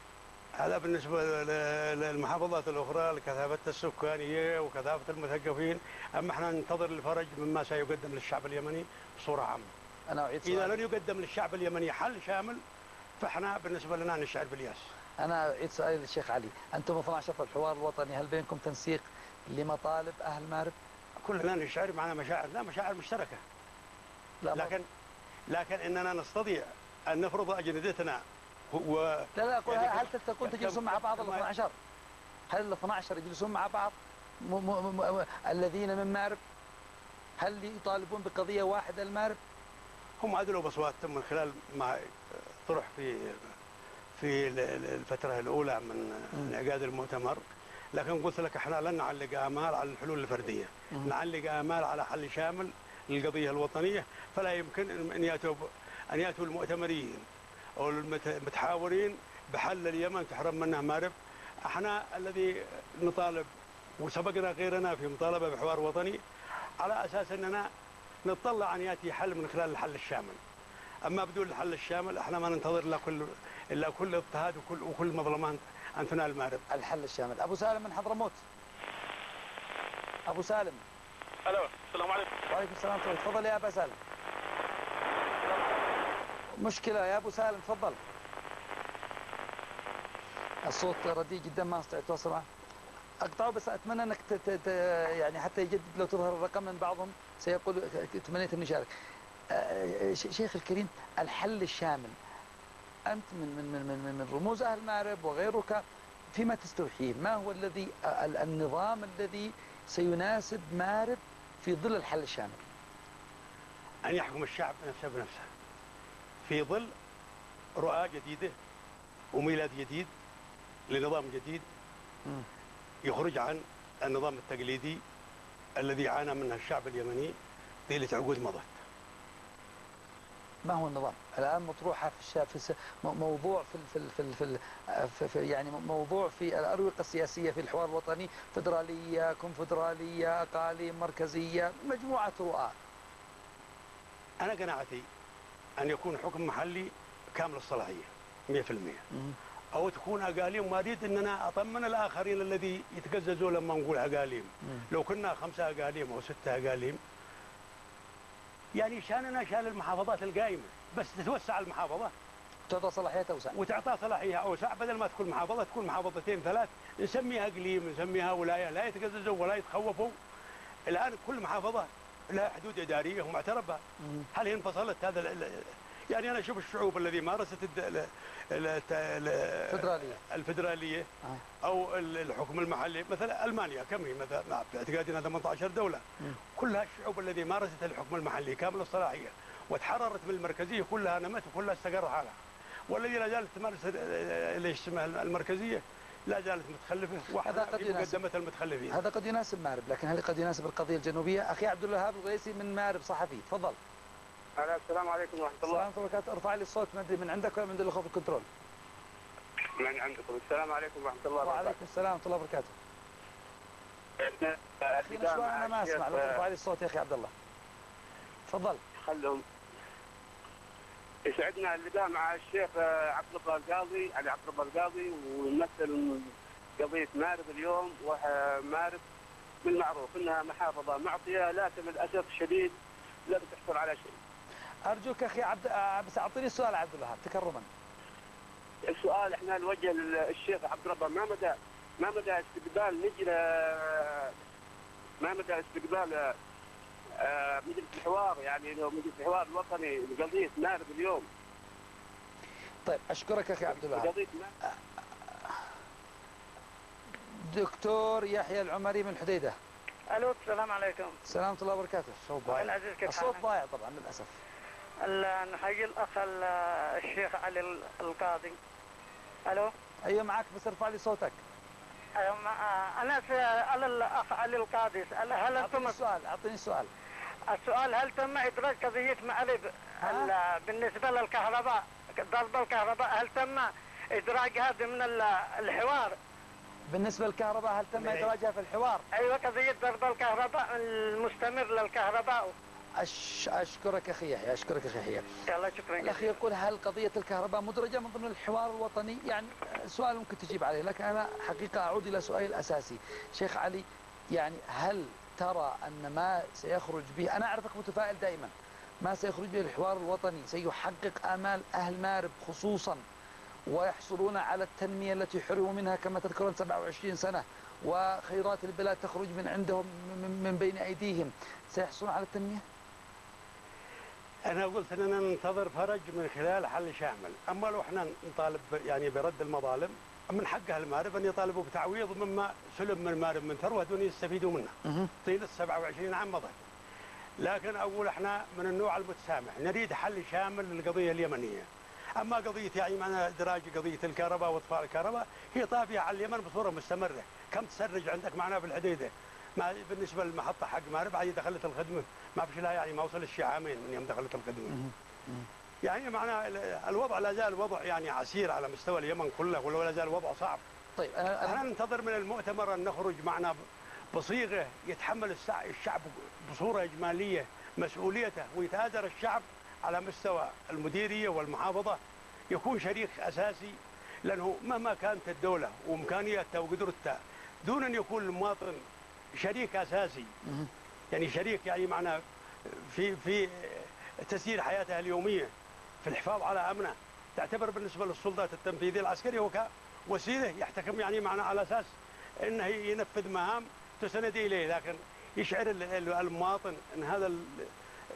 هذا بالنسبة للمحافظات الأخرى لكثافة السكانية وكثافة المثقفين، أما احنا ننتظر الفرج مما سيقدم للشعب اليمني بصورة عامة. أنا أعيد إذا لن يقدم للشعب اليمني حل شامل فاحنا بالنسبة لنا نشعر بالياس. أنا أعيد سؤالي للشيخ علي، أنتم اثني عشر في الحوار الوطني، هل بينكم تنسيق لمطالب أهل مارب؟ كلنا نشعر معنا مشاعر، لا مشاعر مشتركة. لا لكن لكن إننا نستطيع أن نفرض أجندتنا و لا لا أقول هل تتكون تجلسون مع بعض ال اثني عشر؟ هل ال اثني عشر يجلسون مع بعض م م م الذين من مارب؟ هل يطالبون بقضية واحدة المارب؟ هم عدلوا بأصواتهم من خلال ما طرح في في الفترة الأولى من انعقاد المؤتمر، لكن قلت لك احنا لن نعلق آمال على الحلول الفردية، نعلق آمال على حل شامل للقضية الوطنية، فلا يمكن أن يأتوا أن يأتوا المؤتمرين أو المتحاورين بحل اليمن تحرم منه مارب. احنا الذي نطالب وسبقنا غيرنا في مطالبة بحوار وطني على أساس أننا نتطلع أن يأتي حل من خلال الحل الشامل، أما بدون الحل الشامل احنا ما ننتظر إلا كل إلا كل اضطهاد وكل وكل مظلمات أن تنال مارب. الحل الشامل. أبو سالم من حضرموت. أبو سالم. ألو السلام عليكم. وعليكم السلام. تفضل يا أبا سالم. مشكلة يا أبو سالم تفضل. الصوت رديء جدا ما استطيع أتواصل معه. أقطعه بس أتمنى أنك تت... يعني حتى يجدد لو تظهر الرقم من بعضهم سيقول تمنيت أن يشارك. شيخ الكريم، الحل الشامل أنت من من من من, من رموز أهل مأرب وغيرك فيما تستوحيه، ما هو الذي النظام الذي سيناسب مأرب في ظل الحل الشامل؟ أن يحكم الشعب نفسه بنفسه في ظل رؤى جديدة وميلاد جديد لنظام جديد يخرج عن النظام التقليدي الذي عانى منه الشعب اليمني طيلة عقود مضت. ما هو النظام؟ الآن مطروحة في الشا... في موضوع في ال... في ال... في, ال... في, في يعني موضوع في الأروقة السياسية في الحوار الوطني، فدرالية، كونفدرالية، أقاليم، مركزية، مجموعة رؤى. أنا قناعتي أن يكون حكم محلي كامل الصلاحية مئة بالمئة، أو تكون أقاليم، ما أريد أن أنا أطمن الآخرين الذي يتقززوا لما نقول أقاليم. لو كنا خمسة أقاليم أو ستة أقاليم يعني شاننا شان المحافظات القائمة، بس تتوسع المحافظة تعطى صلاحية أوسع وتعطى صلاحية أوسع، بدل ما تكون محافظة تكون محافظتين ثلاث، نسميها إقليم، نسميها ولاية، لا يتقززوا ولا يتخوفوا. الآن كل محافظة لها حدود إدارية ومعترف بها. هل هي انفصلت؟ هذا يعني أنا أشوف الشعوب الذي مارست الفدرالية الفدرالية أو الحكم المحلي، مثلا ألمانيا كم هي مثلا باعتقادي أنها ثمانية عشر دولة، كلها الشعوب الذي مارست الحكم المحلي كامل الصلاحية وتحررت من المركزية كلها نمت وكلها استقر حالها، والذي لا زالت تمارس ايش اسمها المركزية لا زالت متخلفة وحدها في مقدمة المتخلفين. هذا قد يناسب مأرب، لكن هل قد يناسب القضية الجنوبية؟ أخي عبد الوهاب الغيسي من مأرب صحفي، تفضل. السلام عليكم ورحمة الله. السلام عليكم. ارفع لي الصوت، ما ادري من عندك ولا من عند الاخوة في الكنترول؟ من عندكم. السلام عليكم ورحمة الله وبركاته. وعليكم السلام ورحمة الله وبركاته. احنا شوي أنا ما أسمع، لو ترفع لي الصوت يا أخي عبد الله. تفضل. خلهم. يسعدنا اللقاء مع الشيخ عبد الله القاضي، علي عبد الله القاضي، ويمثل قضية مأرب اليوم. ومأرب بالمعروف أنها محافظة معطية، لكن للأسف الشديد لا تحصل على شيء. أرجوك أخي عبد، بس أعطيني السؤال عبد الوهاب تكرما. السؤال احنا نوجه للشيخ عبد الرب، ما مدى ما مدى استقبال نجل ما مدى استقبال مجلس الحوار، يعني لو مجلس الحوار الوطني لقضية مأرب اليوم. طيب أشكرك أخي عبد الوهاب. دكتور يحيى العمري من حديدة. الو السلام عليكم. السلام ورحمة الله وبركاته. الصوت ضايع. الصوت ضايع طبعا للأسف. نحيي الأخ الشيخ علي القاضي. الو. أيوة معك، بس ارفع لي صوتك. أيوة أنا سأل الأخ علي القاضي، هل أنتم أعطيني السؤال أعطيني السؤال. السؤال هل تم إدراج قضية مأرب بالنسبة للكهرباء، ضرب الكهرباء، هل تم إدراجها ضمن الحوار؟ بالنسبة للكهرباء هل تم إدراجها في الحوار؟ أيوة قضية ضرب الكهرباء المستمر للكهرباء. أش... أشكرك أخي يحيى، أشكرك أخي يحيى. يلا شكرا. الأخ يقول هل قضية الكهرباء مدرجة من ضمن الحوار الوطني؟ يعني سؤال ممكن تجيب عليه، لكن أنا حقيقة أعود إلى سؤالي الأساسي. شيخ علي، يعني هل ترى أن ما سيخرج به، أنا أعرفك متفائل دائما، ما سيخرج به الحوار الوطني سيحقق آمال أهل مأرب خصوصا، ويحصلون على التنمية التي حرموا منها كما تذكرون سبعة وعشرين سنة، وخيرات البلاد تخرج من عندهم من بين أيديهم، سيحصلون على التنمية؟ أنا قلت أننا ننتظر فرج من خلال حل شامل، أما لو احنا نطالب يعني برد المظالم، من حق أهل مأرب أن يطالبوا بتعويض مما سلب من مأرب من ثروة دون يستفيدوا منها طيلة سبعة وعشرين عام مضت. لكن أقول احنا من النوع المتسامح، نريد حل شامل للقضية اليمنية. أما قضية يعني معنا إدراج قضية الكهرباء وإطفاء الكهرباء هي طافية على اليمن بصورة مستمرة. كم تسرج عندك معنا في الحديدة؟ ما بالنسبة للمحطة حق مأرب عاد دخلت الخدمة ما فيش لها، يعني ما وصل الشيء عامين من يوم دخلت الخدمة. يعني معنا الوضع لا زال وضع يعني عسير على مستوى اليمن كله، ولا زال وضع صعب. طيب احنا ننتظر من المؤتمر أن نخرج معنا بصيغة يتحمل الشعب بصورة إجمالية مسؤوليته، ويتآزر الشعب على مستوى المديرية والمحافظة، يكون شريك أساسي، لأنه مهما كانت الدولة وإمكانياتها وقدرتها دون أن يكون المواطن شريك أساسي، يعني شريك يعني معنا في في تسيير حياتها اليومية، في الحفاظ على أمنه، تعتبر بالنسبة للسلطات التنفيذية العسكري هو كوسيلة يحتكم يعني معنا على أساس أنه ينفذ مهام تسند إليه، لكن يشعر المواطن أن هذا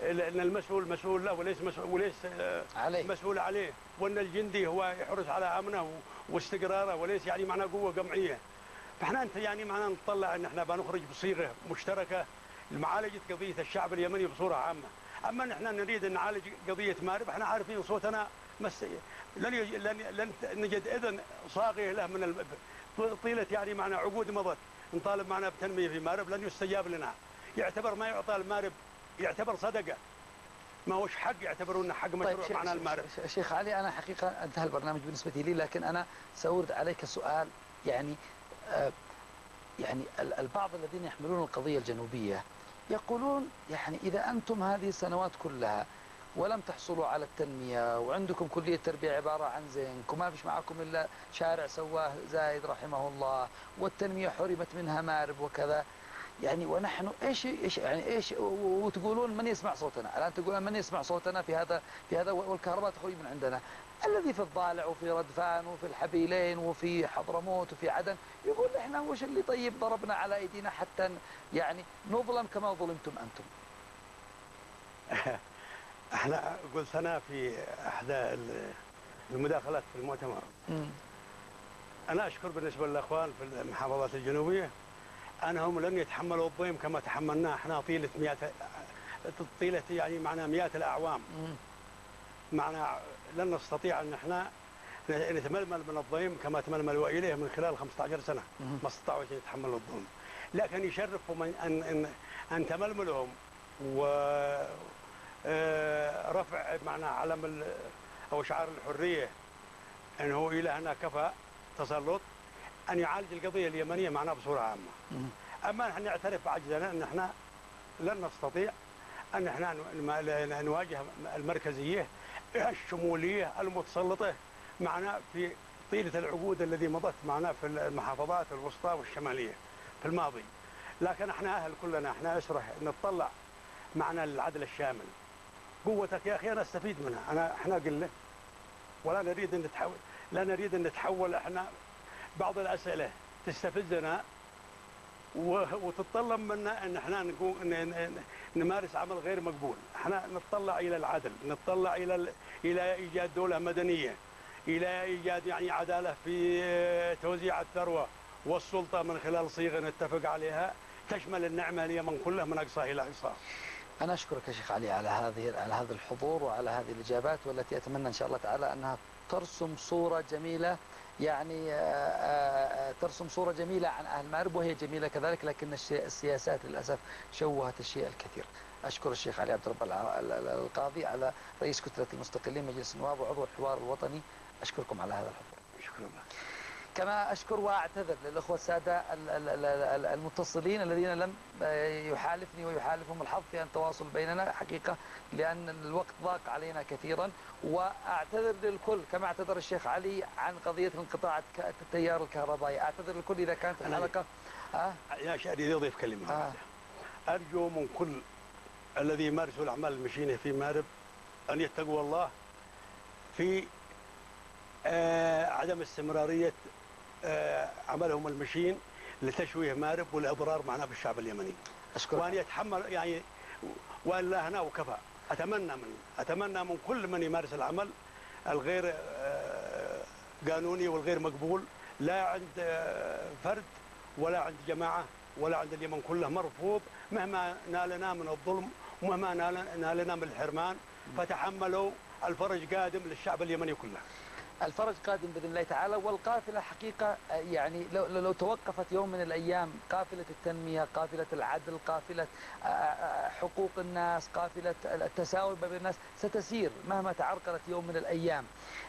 ان المسؤول مسؤول له وليس مسؤول وليس عليه. مسؤول عليه، وان الجندي هو يحرص على امنه واستقراره وليس يعني معنا قوه قمعيه. فاحنا انت يعني معنا نطلع ان احنا بنخرج بصيغه مشتركه لمعالجه قضيه الشعب اليمني بصوره عامه. اما ان احنا نريد ان نعالج قضيه مارب، احنا عارفين صوتنا مس... لن يج... لن لن نجد اذن صاغيه له من الم... طيله يعني معنا عقود مضت نطالب معنا بتنميه في مارب، لن يستجاب لنا. يعتبر ما يعطى المارب يعتبر صدقه، ما هوش حق، يعتبرونه حق مشروع. طيب معنا المارب. شيخ علي، انا حقيقه انتهى البرنامج بالنسبه لي، لكن انا سأورد عليك سؤال. يعني آه يعني البعض الذين يحملون القضيه الجنوبيه يقولون يعني اذا انتم هذه السنوات كلها ولم تحصلوا على التنميه، وعندكم كليه تربيه عباره عن زنك، وما فيش معكم الا شارع سواه زايد رحمه الله، والتنميه حرمت منها مارب وكذا، يعني ونحن ايش ايش يعني ايش، وتقولون من يسمع صوتنا؟ الان تقولون من يسمع صوتنا في هذا في هذا والكهرباء تخرج من عندنا. الذي في الضالع وفي ردفان وفي الحبيلين وفي حضرموت وفي عدن يقول احنا وش اللي طيب ضربنا على ايدينا حتى يعني نظلم كما ظلمتم انتم. احنا قلت انا في احدى المداخلات في المؤتمر، م. انا اشكر بالنسبه للاخوان في المحافظات الجنوبيه انهم لن يتحملوا الضيم كما تحملناه احنا طيله مئات طيله يعني معنا مئات الاعوام. م. معنا لن نستطيع ان احنا نتململ من الضيم كما تململوا اليه من خلال خمسة عشر سنه. م. ما استطاعوا ان يتحملوا الظلم، لكن يشرفهم ان ان ان تململهم و رفع معنى علم او شعار الحريه انه الى هنا كفى تسلط، ان يعالج القضيه اليمنيه معنا بصوره عامه. اما نحن نعترف بعجزنا ان احنا لن نستطيع ان احنا نواجه المركزيه الشموليه المتسلطه معنا في طيله العقود الذي مضت معنا في المحافظات الوسطى والشماليه في الماضي. لكن احنا اهل كلنا احنا اشرح نتطلع معنا العدل الشامل. قوتك يا اخي انا استفيد منها، انا احنا قله ولا نريد ان نتحول، لا نريد ان نتحول احنا بعض الاسئله تستفزنا وتتطلب منا ان احنا نقوم نمارس عمل غير مقبول. احنا نتطلع الى العدل، نتطلع الى الى ايجاد دوله مدنيه، الى ايجاد يعني عداله في توزيع الثروه والسلطه من خلال صيغه نتفق عليها تشمل النعمه اليمن كلها من اقصاه الى اقصاه. أنا أشكرك يا شيخ علي على هذه على هذا الحضور وعلى هذه الإجابات، والتي أتمنى إن شاء الله تعالى أنها ترسم صورة جميلة، يعني ترسم صورة جميلة عن أهل مارب، وهي جميلة كذلك، لكن السياسات للأسف شوهت الشيء الكثير. أشكر الشيخ علي عبد الرب القاضي على رئيس كتلة المستقلين مجلس النواب وعضو الحوار الوطني، أشكركم على هذا الحضور. شكرا لك. كما أشكر وأعتذر للأخوة السادة المتصلين الذين لم يحالفني ويحالفهم الحظ في التواصل بيننا حقيقة، لأن الوقت ضاق علينا كثيرا. وأعتذر للكل كما اعتذر الشيخ علي عن قضية انقطاع التيار الكهربائي. أعتذر للكل إذا كانت الحلقة أه؟ يا شادي أضيف كلمة. أه؟ أرجو من كل الذي يمارسوا الأعمال المشينة في مارب أن يتقوا الله في آه عدم استمرارية آه عملهم المشين لتشويه مارب والإضرار معنا بالشعب اليمني. أشكرك. وأن يتحمل يعني وأن لا هنا وكفى. أتمنى من أتمنى من كل من يمارس العمل الغير آه قانوني والغير مقبول، لا عند آه فرد ولا عند جماعة ولا عند اليمن كله، مرفوض مهما نالنا من الظلم ومهما نالنا من الحرمان. فتحملوا، الفرج قادم للشعب اليمني كله. الفرج قادم بإذن الله تعالى. والقافلة حقيقة يعني لو, لو توقفت يوم من الأيام، قافلة التنمية، قافلة العدل، قافلة حقوق الناس، قافلة التساوي بين الناس، ستسير مهما تعرقلت يوم من الأيام،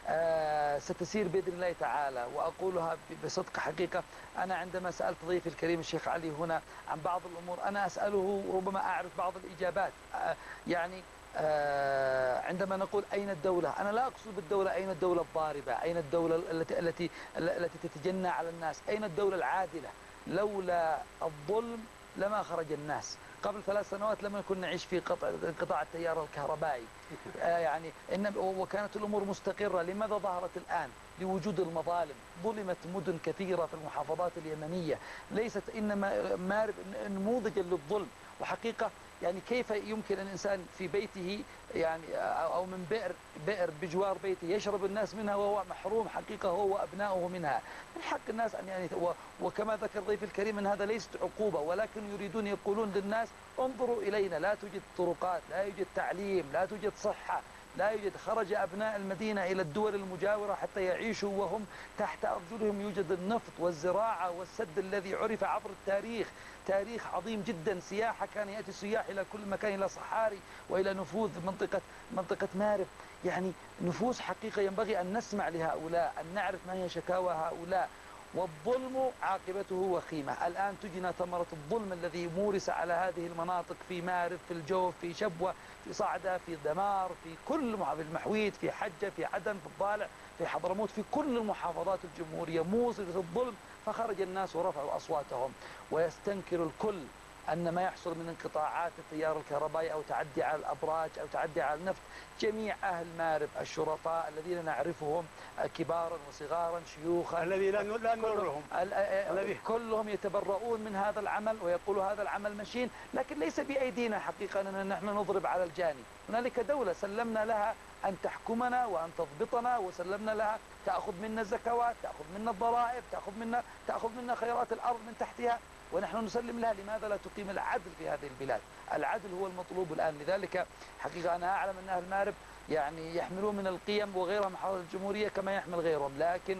ستسير بإذن الله تعالى. وأقولها بصدق حقيقة. أنا عندما سألت ضيفي الكريم الشيخ علي هنا عن بعض الأمور، أنا أسأله ربما أعرف بعض الإجابات. يعني آه عندما نقول أين الدولة، أنا لا أقصد بالدولة أين الدولة الضاربة، أين الدولة التي التي التي تتجنى على الناس، أين الدولة العادلة. لولا الظلم لما خرج الناس. قبل ثلاث سنوات لم نكن نعيش في قطع انقطاع التيار الكهربائي، آه يعني إن وكانت الأمور مستقرة. لماذا ظهرت الآن؟ لوجود المظالم. ظلمت مدن كثيرة في المحافظات اليمنية، ليست إنما مارب نموذجا للظلم. وحقيقة يعني كيف يمكن أن الإنسان في بيته يعني أو من بئر بئر بجوار بيته يشرب الناس منها وهو محروم حقيقة هو وأبنائه منها؟ من حق الناس أن يعني وكما ذكر ضيف الكريم أن هذا ليست عقوبة، ولكن يريدون يقولون للناس انظروا إلينا، لا توجد طرقات، لا يوجد تعليم، لا توجد صحة، لا يوجد، خرج أبناء المدينة إلى الدول المجاورة حتى يعيشوا وهم تحت أرجلهم يوجد النفط والزراعة والسد الذي عرف عبر التاريخ، تاريخ عظيم جدا، سياحة كان يأتي السياح إلى كل مكان، إلى صحاري وإلى نفوذ منطقة منطقة مارب. يعني نفوس حقيقة ينبغي أن نسمع لهؤلاء، أن نعرف ما هي شكاوى هؤلاء. والظلم عاقبته وخيمة. الآن تجنى ثمرة الظلم الذي مورس على هذه المناطق في مارب، في الجوف، في شبوة، في صعدة، في دمار، في كل المحويت، في حجة، في عدن، في الضالع، في حضرموت، في كل المحافظات الجمهورية موصلة الظلم. فخرج الناس ورفعوا أصواتهم، ويستنكر الكل أن ما يحصل من انقطاعات التيار الكهربائي أو تعدي على الأبراج أو تعدي على النفط، جميع أهل مارب الشرطاء الذين نعرفهم كبارا وصغارا شيوخا الذي لا نمرهم كلهم يتبرؤون من هذا العمل ويقولوا هذا العمل مشين، لكن ليس بأيدينا حقيقة أن نحن نضرب على الجاني. هنالك دولة سلمنا لها أن تحكمنا وأن تضبطنا، وسلمنا لها تأخذ منا الزكوات، تأخذ منا الضرائب، تأخذ منا تأخذ منا خيرات الأرض من تحتها، ونحن نسلم لها. لماذا لا تقيم العدل في هذه البلاد؟ العدل هو المطلوب الآن. لذلك حقيقة أنا أعلم أن أهل مارب يعني يحملون من القيم وغيرها محافظة الجمهورية كما يحمل غيرهم، لكن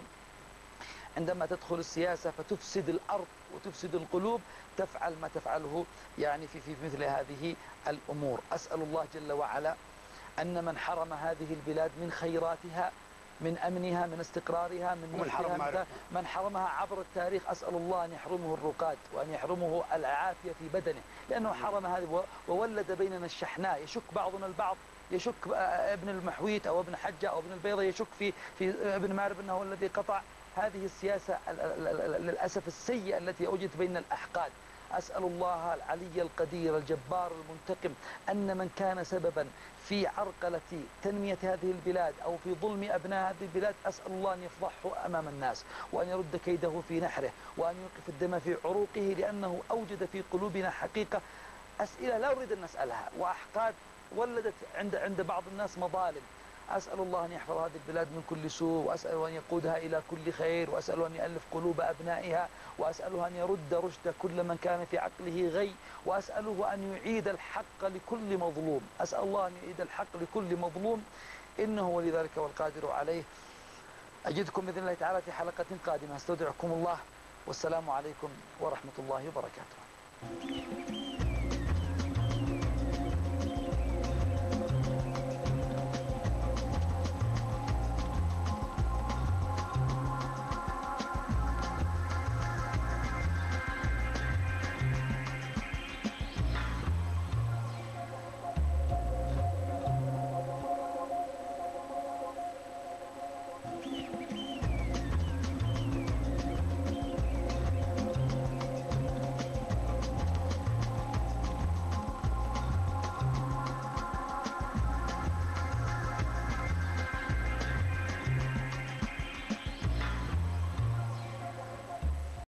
عندما تدخل السياسة فتفسد الأرض وتفسد القلوب تفعل ما تفعله يعني في في مثل هذه الأمور. أسأل الله جل وعلا أن من حرم هذه البلاد من خيراتها، من أمنها، من استقرارها، من نفسها، من حرمها عبر التاريخ، أسأل الله أن يحرمه الرقاد وأن يحرمه العافية في بدنه، لأنه حرم هذه وولد بيننا الشحناء. يشك بعضنا البعض، يشك ابن المحويت أو ابن حجة أو ابن البيضة يشك في في ابن مارب أنه هو الذي قطع. هذه السياسة للأسف السيئة التي أوجدت بين الأحقاد. أسأل الله العلي القدير الجبار المنتقم أن من كان سببا في عرقلة تنمية هذه البلاد أو في ظلم أبناء هذه البلاد، أسأل الله أن يفضحه أمام الناس وأن يرد كيده في نحره وأن يوقف الدم في عروقه، لأنه أوجد في قلوبنا حقيقة أسئلة لا أريد أن نسألها، وأحقاد ولدت عند عند بعض الناس مظالم. أسأل الله أن يحفظ هذه البلاد من كل سوء، وأسأله أن يقودها إلى كل خير، وأسأله أن يألف قلوب أبنائها، وأسأله أن يرد رشد كل من كان في عقله غي، وأسأله أن يعيد الحق لكل مظلوم. أسأل الله أن يعيد الحق لكل مظلوم، إنه ولذلك والقادر عليه. أجدكم بإذن الله تعالى في حلقة قادمة. استودعكم الله، والسلام عليكم ورحمة الله وبركاته.